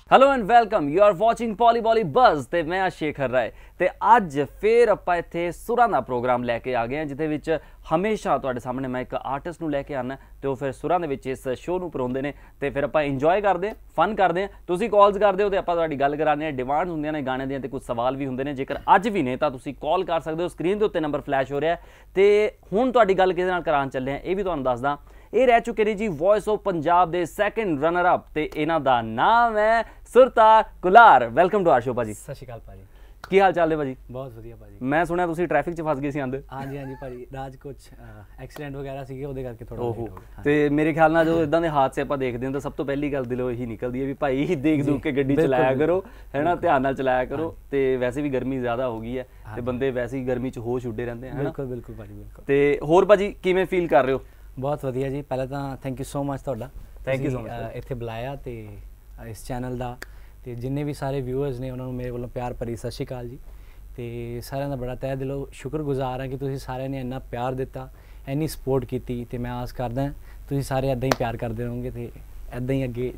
Hello and welcome you are watching Polly Bolly buzz ਤੇ ਮੈਂ ਆ ਸ਼ੇਖਰ ਰਾਏ ਤੇ ਅੱਜ ਫੇਰ ਆਪਾਂ ਇੱਥੇ ਸੁਰਾਂ ਦਾ ਪ੍ਰੋਗਰਾਮ ਲੈ ਕੇ ਆ ਗਏ ਹਾਂ ਜਿਹਦੇ ਵਿੱਚ ਹਮੇਸ਼ਾ ਤੁਹਾਡੇ ਸਾਹਮਣੇ ਮੈਂ ਇੱਕ ਆਰਟਿਸਟ ਨੂੰ ਲੈ ਕੇ ਆਉਣਾ ਤੇ ਉਹ ਫਿਰ ਸੁਰਾਂ ਦੇ ਵਿੱਚ ਇਸ ਸ਼ੋਅ ਨੂੰ ਪਰੋਂਦੇ ਨੇ ਤੇ ਫਿਰ ਆਪਾਂ ਇੰਜੋਏ ਕਰਦੇ ਹਾਂ ਫਨ ਕਰਦੇ ਹਾਂ ਤੁਸੀਂ ਕਾਲਸ ਕਰਦੇ ਹੋ ਤੇ ਆਪਾਂ ਤੁਹਾਡੀ ਗੱਲ ਕਰਾਉਂਦੇ ਹਾਂ ਡਿਮਾਂਡ ਹੁੰਦੀਆਂ ਨੇ ਗਾਣੇ ਦੀਆਂ ਤੇ ਕੁਝ ਸਵਾਲ ਵੀ ਹੁੰਦੇ ਨੇ ਜੇਕਰ ਅੱਜ ਵੀ ਨੇ ਤਾਂ ਤੁਸੀਂ ਕਾਲ ਕਰ ਸਕਦੇ ਹੋ ਸਕਰੀਨ ਦੇ ਉੱਤੇ ਨੰਬਰ ਫਲੈਸ਼ ਹੋ ਰਿਹਾ ਤੇ ਹੁਣ ਤੁਹਾਡੀ ਗੱਲ ਕਿਹਦੇ ਨਾਲ ਕਰਾਉਣ ਚੱਲੇ ਹਾਂ ਇਹ ਵੀ ਤੁਹਾਨੂੰ ਦੱਸਦਾ ਇਹ ਰਹਿ ਚੁੱਕੇ ਨੇ ਜੀ ਵੌਇਸ ਆਫ ਪੰਜਾਬ ਦੇ ਸੈਕੰਡ ਰਨਰ ਅਪ ਤੇ ਇਹਨਾਂ ਦਾ ਨਾਮ ਹੈ Surtar Kular welcome to our show ਭਾਜੀ ਸਤਿ ਸ਼੍ਰੀ ਅਕਾਲ ਭਾਜੀ ਕੀ ਹਾਲ ਚਾਲ ਹੈ ਭਾਜੀ ਬਹੁਤ ਵਧੀਆ ਭਾਜੀ ਮੈਂ ਸੁਣਿਆ ਤੁਸੀਂ ਟ੍ਰੈਫਿਕ 'ਚ ਫਸ ਗਏ ਸੀ ਆਂਦੇ ਹਾਂਜੀ ਹਾਂਜੀ ਭਾਜੀ ਰਾਜ ਕੁਝ ਐਕਸੀਡੈਂਟ ਵਗੈਰਾ ਸੀਗੇ ਉਹਦੇ ਕਰਕੇ ਥੋੜਾ ਓਹੋ ਤੇ ਮੇਰੇ ਖਿਆਲ ਨਾਲ ਜਦੋਂ ਇਦਾਂ ਦੇ ਹਾਦਸੇ ਆਪਾਂ ਦੇਖਦੇ ਹਾਂ ਤਾਂ ਸਭ ਤੋਂ ਪਹਿਲੀ ਗੱਲ ਦਿਲੋਂ ਇਹੀ ਨਿਕਲਦੀ ਹੈ ਵੀ ਭਾਈ ਦੇਖ ਦੂਖ ਕੇ ਗੱਡੀ ਚਲਾਇਆ ਕਰੋ ਹੈ ਨਾ ਧਿਆਨ ਨਾਲ ਚਲਾਇਆ ਕਰੋ ਤੇ ਵੈਸੇ ਵੀ ਗਰਮੀ ਜ਼ਿਆਦਾ ਹੋ ਗਈ ਹੈ ਤੇ ਬੰਦੇ ਵੈਸੇ ਹੀ ਗਰਮੀ 'ਚ ਹੋਸ਼ ਉੱਡੇ ਰਹਿੰਦੇ ਹਨ ਬਿਲਕੁਲ ਬਿਲਕੁਲ ਭਾਜੀ ਬਿਲਕੁਲ ਤੇ ਹੋਰ ਭਾਜੀ ਕਿਵੇਂ ਫੀਲ ਕਰ ਰਹੇ ਹੋ ਬਹੁਤ ਵਧੀਆ ਜੀ ਪਹਿਲਾਂ ਤਾਂ ਥੈਂਕ ਯੂ ਸੋ ਮਚ ਤੁਹਾਡਾ ਥੈਂਕ ਯੂ ਸੋ ਮਚ ਇੱਥੇ ਬੁਲਾਇਆ ਤੇ ਇਸ ਚੈਨਲ ਦਾ ਤੇ ਜਿੰਨੇ ਵੀ ਸਾਰੇ ਵਿਊਅਰਸ ਨੇ ਉਹਨਾਂ ਨੂੰ ਮੇਰੇ ਵੱਲੋਂ ਪਿਆਰ ਭਰੀ ਸਤਿ ਸ਼੍ਰੀ ਅਕਾਲ ਜੀ ਤੇ ਸਾਰਿਆਂ ਦਾ ਬੜਾ ਤਹਿ ਦਿਲੋਂ ਸ਼ੁਕਰਗੁਜ਼ਾਰ ਹਾਂ ਕਿ ਤੁਸੀਂ ਸਾਰਿਆਂ ਨੇ ਇੰਨਾ ਪਿਆਰ ਦਿੱਤਾ ਇੰਨੀ ਸਪੋਰਟ ਕੀਤੀ ਤੇ ਮੈਂ ਆਸ ਕਰਦਾ ਤੁਸੀਂ ਸਾਰੇ ਇੱਦਾਂ ਹੀ ਪਿਆਰ ਕਰਦੇ ਰਹੋਗੇ ਤੇ ਇੱਦਾਂ ਹੀ ਅੱਗੇ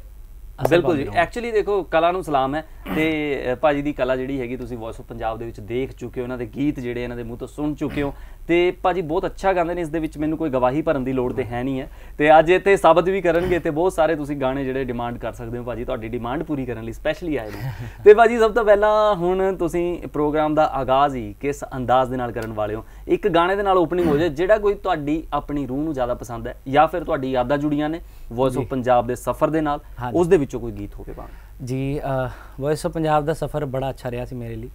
ਬਿਲਕੁਲ ਜੀ ਐਕਚੁਅਲੀ ਦੇਖੋ ਕਲਾ ਨੂੰ ਸਲਾਮ ਹੈ ਤੇ ਭਾਜੀ ਦੀ ਕਲਾ ਜਿਹੜੀ ਹੈਗੀ ਤੁਸੀਂ ਵੌਇਸ ਆਫ ਪੰਜਾਬ ਦੇ ਵਿੱਚ ਦੇਖ ਚੁੱਕੇ ਹੋ ਇਹਨਾਂ ਦੇ ਗੀਤ ਜਿਹੜੇ ਇਹਨਾਂ ਦੇ ਮੂੰਹ ਤੋਂ ਸੁਣ ਚੁੱਕੇ ਹੋ ਤੇ ਭਾਜੀ ਬਹੁਤ ਅੱਛਾ ਗਾਉਂਦੇ ਨੇ ਇਸ ਦੇ ਵਿੱਚ ਮੈਨੂੰ ਕੋਈ ਗਵਾਹੀ ਭਰਨ ਦੀ ਲੋੜ ਤੇ ਹੈ ਨਹੀਂ ਹੈ ਤੇ ਅੱਜ ਇੱਥੇ ਸਾਬਤ ਵੀ ਕਰਨਗੇ ਤੇ ਬਹੁਤ ਸਾਰੇ ਤੁਸੀਂ ਗਾਣੇ ਜਿਹੜੇ ਡਿਮਾਂਡ ਕਰ ਸਕਦੇ ਹੋ ਭਾਜੀ ਤੁਹਾਡੀ ਡਿਮਾਂਡ ਪੂਰੀ ਕਰਨ ਲਈ ਸਪੈਸ਼ਲੀ ਆਏ ਨੇ ਤੇ ਭਾਜੀ ਸਭ ਤੋਂ ਪਹਿਲਾਂ ਹੁਣ ਤੁਸੀਂ ਪ੍ਰੋਗਰਾਮ ਦਾ ਆਗਾਜ਼ ਹੀ ਕਿਸ ਅੰਦਾਜ਼ ਦੇ ਨਾਲ ਕਰਨ ਵਾਲੇ ਹੋ ਇੱਕ ਗਾਣੇ ਦੇ ਨਾਲ ਓਪਨਿੰਗ ਹੋ ਜਾਏ ਜਿਹੜਾ ਕੋਈ ਤੁਹਾਡੀ ਆਪਣੀ ਰੂਹ ਨੂੰ ਜ਼ਿਆਦਾ ਪਸੰਦ ਹੈ ਜਾਂ ਫਿਰ ਤੁਹਾਡੀ ਯਾਦਾਂ ਜੁੜੀਆਂ ਨੇ ਵੌਇਸ ਆਫ ਪੰਜਾਬ ਦੇ ਸਫ਼ਰ ਦੇ ਨਾਲ ਉਸ ਦੇ ਵਿੱਚੋਂ ਕੋਈ ਗੀਤ ਹੋਵੇ ਭਾਵੇਂ ਜੀ ਵੌਇਸ ਆਫ ਪੰਜਾਬ ਦਾ ਸਫ਼ਰ ਬੜਾ ਅੱਛਾ ਰਿਹਾ ਸੀ ਮੇਰੇ ਲਈ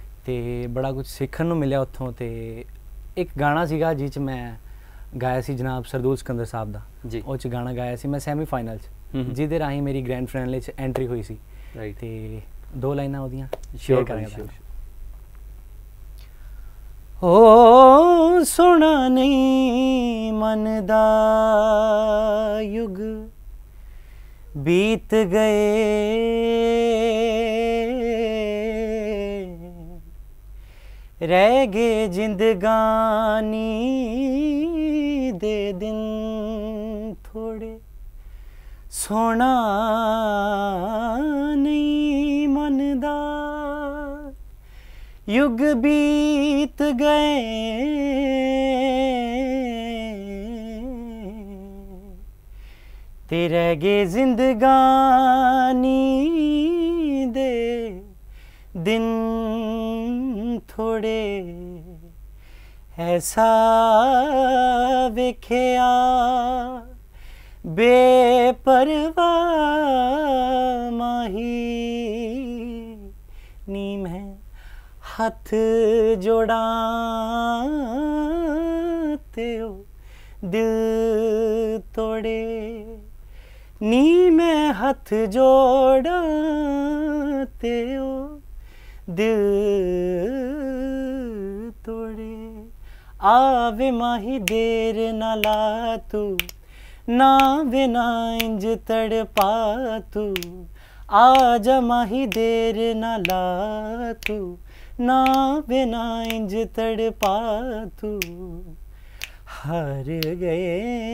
ਤੇ ਬੜਾ ਕੁਝ ਸਿੱਖਣ ਨੂੰ ਮਿਲਿਆ ਉੱਥੋਂ ਤੇ ਇੱਕ ਗਾਣਾ ਸੀਗਾ ਜਿਹ 'ਚ ਮੈਂ ਗਾਇਆ ਸੀ ਜਨਾਬ ਸਰਦੂਲ ਸਿਕੰਦਰ ਸਾਹਿਬ ਦਾ ਜੀ ਉਹ 'ਚ ਗਾਣਾ ਗਾਇਆ ਸੀ ਮੈਂ ਸੈਮੀ ਫਾਈਨਲ 'ਚ ਜਿਹਦੇ ਰਾਹੀਂ ਮੇਰੀ ਗ੍ਰੈਂਡ ਫਾਈਨਲ 'ਚ ਐਂਟਰੀ ਹੋਈ ਸੀ ਤੇ ਦੋ ਲਾਈਨਾਂ ਉਹਦੀਆਂ ਸ਼ੇਅਰ ਕਰਾਂਗੇ ਓ ਸੋਹਣਾ ਨਹੀਂ ਮਨ ਦਾ ਯੁਗ बीत गए रह गए जिंदगानी दे दिन थोड़े सोना नहीं मनदा युग बीत गए ते रह गए जिंदगानी दे दिन थोड़े ऐसा वेख्या बेपरवाह माही नी मैं हथ जोड़ा ते ओ दिल तोड़े नी मैं हथ जोड़ा ते ओ दिल तोड़े आवे माही देर ना ला तू ना वे ना इंज तड़पा तू आजा माही देर ना ला तू ना वे ना इंज तड़पा तू हार गए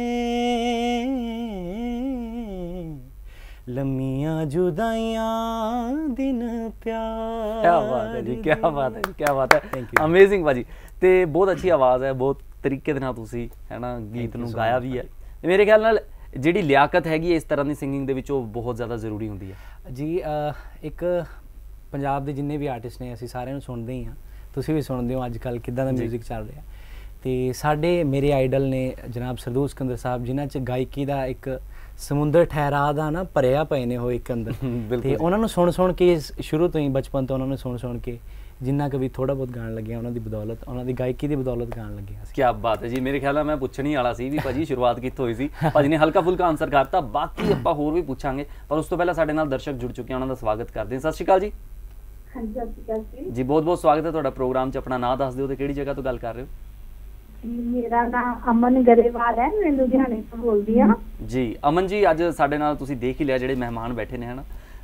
लम्मियां जुदाइयां दिन प्यार क्या बात है जी क्या बात है जी क्या बात है अमेजिंग भाजी ਤੇ ਬਹੁਤ ਅੱਛੀ ਆਵਾਜ਼ ਹੈ ਬਹੁਤ ਤਰੀਕੇ ਦੇ ਨਾਲ ਤੁਸੀਂ ਹੈ ਨਾ ਗੀਤ ਨੂੰ ਗਾਇਆ ਵੀ ਹੈ ਮੇਰੇ ਖਿਆਲ ਨਾਲ ਜਿਹੜੀ ਲਿਆਕਤ ਹੈਗੀ ਇਸ ਤਰ੍ਹਾਂ ਦੀ ਸਿੰਗਿੰਗ ਦੇ ਵਿੱਚ ਉਹ ਬਹੁਤ ਜ਼ਿਆਦਾ ਜ਼ਰੂਰੀ ਹੁੰਦੀ ਹੈ ਜੀ ਇੱਕ ਪੰਜਾਬ ਦੇ ਜਿੰਨੇ ਵੀ ਆਰਟਿਸਟ ਨੇ ਅਸੀਂ ਸਾਰਿਆਂ ਨੂੰ ਸੁਣਦੇ ਹੀ ਹਾਂ ਤੁਸੀਂ ਵੀ ਸੁਣਦੇ ਹੋ ਅੱਜ ਕੱਲ੍ਹ ਕਿੱਦਾਂ ਦਾ ਮਿਊਜ਼ਿਕ ਚੱਲ ਰਿਹਾ ਤੇ ਸਾਡੇ ਮੇਰੇ ਆਈਡਲ ਨੇ ਜਨਾਬ ਸਰਦੂਲ ਸਿਕੰਦਰ ਸਾਹਿਬ ਜਿਨ੍ਹਾਂ 'ਚ ਗਾਇਕੀ ਦਾ ਇੱਕ ਸਮੁੰਦਰ ਠਹਿਰਾ ਦਾ ਨਾ ਭਰਿਆ ਪਏ ਨੇ ਉਹ ਇੱਕ ਅੰਦਰ ਤੇ ਉਹਨਾਂ ਨੂੰ ਸੁਣ ਕੇ ਸ਼ੁਰੂ ਤੋਂ ਹੀ ਬਚਪਨ ਤੋਂ ਉਹਨਾਂ ਨੂੰ ਸੁਣ ਕੇ ਜਿੰਨਾ ਕੁ ਵੀ ਥੋੜਾ ਬਹੁਤ ਗਾਣ ਲੱਗਿਆ ਉਹਨਾਂ ਦੀ ਬਦੌਲਤ ਉਹਨਾਂ ਦੀ ਗਾਇਕੀ ਦੀ ਬਦੌਲਤ ਗਾਣ ਲੱਗਿਆ ਸੀ। ਕੀ ਬਾਤ ਹੈ ਜੀ ਮੇਰੇ ਖਿਆਲ ਨਾਲ ਮੈਂ ਪੁੱਛਣੀ ਵਾਲਾ ਸੀ ਵੀ ਭਾਜੀ ਸ਼ੁਰੂਆਤ ਕਿੱਥੋਂ ਹੋਈ ਸੀ ਭਾਜੀ ਨੇ ਹਲਕਾ ਫੁਲਕਾ ਆਨਸਰ ਕਰਤਾ ਬਾਕੀ ਆਪਾਂ ਹੋਰ ਵੀ ਪੁੱਛਾਂਗੇ ਪਰ ਉਸ ਤੋਂ ਪਹਿਲਾਂ ਸਾਡੇ ਨਾਲ ਦਰਸ਼ਕ ਜੁੜ ਚੁੱਕੇ ਉਹਨਾਂ ਦਾ ਸਵਾਗਤ ਕਰਦੇ ਹਾਂ। ਸਤਿ ਸ਼੍ਰੀ ਅਕਾਲ ਜੀ। ਹਾਂਜੀ ਸਤਿ ਸ਼੍ਰੀ ਅਕਾਲ ਜੀ। ਬਹੁਤ ਬਹੁਤ ਸਵਾਗਤ ਹੈ ਤੁਹਾਡਾ ਪ੍ਰੋਗਰਾਮ 'ਚ ਆਪਣਾ ਨਾਮ ਦੱਸ ਦਿਓ ਤੇ ਕਿਹੜੀ ਜਗ੍ਹਾ ਤੋਂ ਗੱਲ ਕਰ ਰਹੇ ਹੋ? ਮੇਰਾ ਨਾਮ ਅਮਨ ਗਰੇਵਾਲ ਹੈ ਮੈਂ ਲੁਧਿਆਣੇ ਤੋਂ ਬੋਲਦੀ ਹਾਂ। ਜੀ ਅਮਨ ਜੀ ਅੱਜ ਸਾਡੇ ਨਾਲ ਤੁਸੀਂ ਦੇਖ ਹੀ ਲਿਆ ਜਿਹੜੇ ਮਹਿਮਾਨ ਬੈਠੇ ਨੇ ਹਨਾ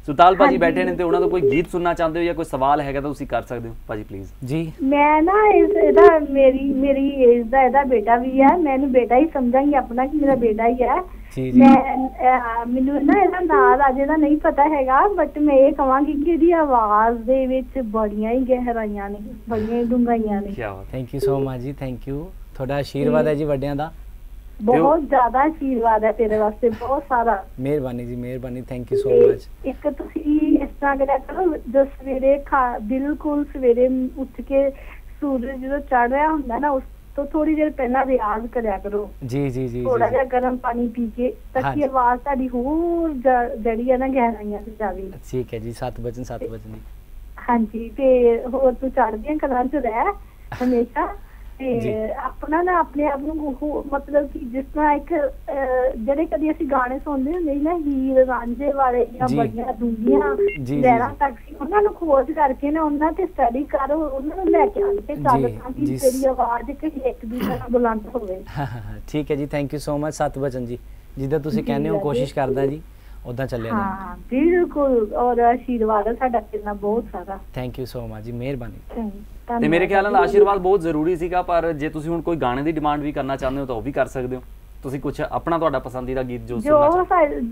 ਸੁਰਤਾਲ ਭਾਜੀ ਬੈਠੇ ਨੇ ਤੇ ਉਹਨਾਂ ਦਾ ਕੋਈ ਗੀਤ ਸੁਣਨਾ ਚਾਹੁੰਦੇ ਹੋ ਜਾਂ ਕੋਈ ਸਵਾਲ ਹੈਗਾ ਤਾਂ ਤੁਸੀਂ ਕਰ ਸਕਦੇ ਹੋ ਭਾਜੀ ਪਲੀਜ਼। ਜੀ ਮੈਂ ਨਾ ਇਹਦਾ ਮੇਰੀ ਏਜ ਦਾ ਇਹਦਾ ਬੇਟਾ ਵੀ ਹੈ, ਮੈਂ ਇਹਨੂੰ ਬੇਟਾ ਹੀ ਸਮਝਾਂਗੀ ਆਪਣਾ ਕਿ ਮੇਰਾ ਬੇਟਾ ਹੀ ਹੈ। ਜੀ ਜੀ ਮੈਨੂੰ ਨਾ ਇਹਦਾ ਨਾਂ ਅਜੇ ਦਾ ਨਹੀਂ ਪਤਾ ਹੈਗਾ, ਬਟ ਮੈਂ ਇਹ ਕਹਾਂਗੀ ਕਿ ਇਹਦੀ ਆਵਾਜ਼ ਦੇ ਵਿੱਚ ਬੜੀਆਂ ਹੀ ਗਹਿਰਾਈਆਂ ਨੇ, ਬੜੀਆਂ ਹੀ ਡੂੰਘਾਈਆਂ ਨੇ। ਕੀ ਬਾਤ। ਥੈਂਕ ਯੂ ਸੋ ਮਚ ਜੀ, ਥੈਂਕ ਯੂ। ਤੁਹਾਡਾ ਆਸ਼ੀਰਵਾਦ ਹੈ ਜੀ ਵੱਡਿਆਂ ਦਾ, ਬਹੁਤ ਜ਼ਿਆਦਾ ਆਸ਼ੀਰਵਾਦ ਹੈ ਤੇਰੇ ਵਾਸਤੇ, ਬਹੁਤ ਸਾਰਾ। ਮਿਹਰਬਾਨੀ ਜੀ, ਮਿਹਰਬਾਨੀ, ਥੈਂਕ ਯੂ ਸੋ ਤੇ ਮਚ। ਇੱਕ ਤੁਸੀਂ ਇਸ ਤਰ੍ਹਾਂ ਕਰਿਆ ਕਰੋ, ਜਦ ਸਵੇਰੇ ਬਿਲਕੁਲ ਸਵੇਰੇ ਉੱਠ ਕੇ ਸੂਰਜ ਜਦੋਂ ਚੜ ਰਿਹਾ ਹੁੰਦਾ ਨਾ, ਉਸ ਤੋਂ ਥੋੜੀ ਦੇਰ ਪਹਿਲਾਂ ਰਿਆਜ਼ ਕਰਿਆ ਕਰੋ। ਜੀ ਜੀ ਜੀ ਥੋੜਾ ਜਿਹਾ ਗਰਮ ਪਾਣੀ ਪੀ ਕੇ, ਤਾਂ ਕਿ ਆਵਾਜ਼ ਤੁਹਾਡੀ ਹੋਰ ਜਿਹੜੀ ਹੈ ਨਾ ਗਹਿਰਾਈਆਂ ਚ ਜਾਵੇ। ਠੀਕ ਹੈ ਜੀ, 7 ਵਜੇ 7 ਵਜੇ ਜੀ। ਹਾਂਜੀ, ਤੇ ਹੋਰ ਤੂੰ ਚੜ੍ਹਦੀਆਂ ਕਲਾਂ ਚ ਰਹਿ ਹਮੇਸ਼ਾ। ਤੇ ਆਪਣਾ ਨਾ ਆਪਣੇ ਆਪ ਨੂੰ ਮਤਲਬ ਕਿ ਜਿਸ ਤਰ੍ਹਾਂ ਇੱਕ ਜਿਹੜੇ ਕਦੀ ਅਸੀਂ ਗਾਣੇ ਸੁਣਦੇ ਹੁੰਦੇ ਸੀ ਨਾ, ਹੀਰ ਰਾਂਝੇ ਵਾਲੇ ਜਾਂ ਬੜੀਆਂ ਡੂੰਘੀਆਂ ਲਹਿਰਾਂ ਤੱਕ ਸੀ, ਉਹਨਾਂ ਨੂੰ ਖੋਜ ਕਰਕੇ ਨਾ ਉਹਨਾਂ ਤੇ ਸਟੱਡੀ ਕਰੋ, ਉਹਨਾਂ ਨੂੰ ਲੈ ਕੇ ਆਣ ਕੇ ਚੱਲ, ਤਾਂ ਕਿ ਤੇਰੀ ਆਵਾਜ਼ ਇੱਕ ਦੂਜੇ ਨਾਲ ਬੁਲੰਦ ਹੋਵੇ। ਠੀਕ ਹੈ ਜੀ, ਥੈਂਕ ਯੂ ਸੋ ਮਚ। 7 ਵਜਨ ਜੀ, ਜਿੱਦਾਂ ਤੁਸੀਂ ਕਹਿੰਦੇ ਹੋ ਕੋਸ਼ਿਸ਼ ਕਰਦਾ ਜੀ, ਉਦਾਂ ਚੱਲਿਆ। ਹਾਂ ਬਿਲਕੁਲ, ਔਰ ਆਸ਼ੀਰਵਾਦ ਹੈ ਸਾਡਾ ਤੇਰੇ ਨਾਲ ਬਹੁਤ ਸਾਰਾ। ਥੈਂਕ ਯੂ ਸੋ ਮਚ ਜੀ, ਮਿਹਰਬਾਨੀ। ਤੇ ਮੇਰੇ ਖਿਆਲ ਨਾਲ ਆਸ਼ੀਰਵਾਦ ਬਹੁਤ ਜ਼ਰੂਰੀ ਸੀਗਾ, ਪਰ ਜੇ ਤੁਸੀਂ ਹੁਣ ਕੋਈ ਗਾਣੇ ਦੀ ਡਿਮਾਂਡ ਵੀ ਕਰਨਾ ਚਾਹੁੰਦੇ ਹੋ ਤਾਂ ਉਹ ਵੀ ਕਰ ਸਕਦੇ ਹੋ। ਤੁਸੀਂ ਕੁਝ ਆਪਣਾ ਤੁਹਾਡਾ ਪਸੰਦੀਦਾ ਗੀਤ ਜੋ ਸੁਣਨਾ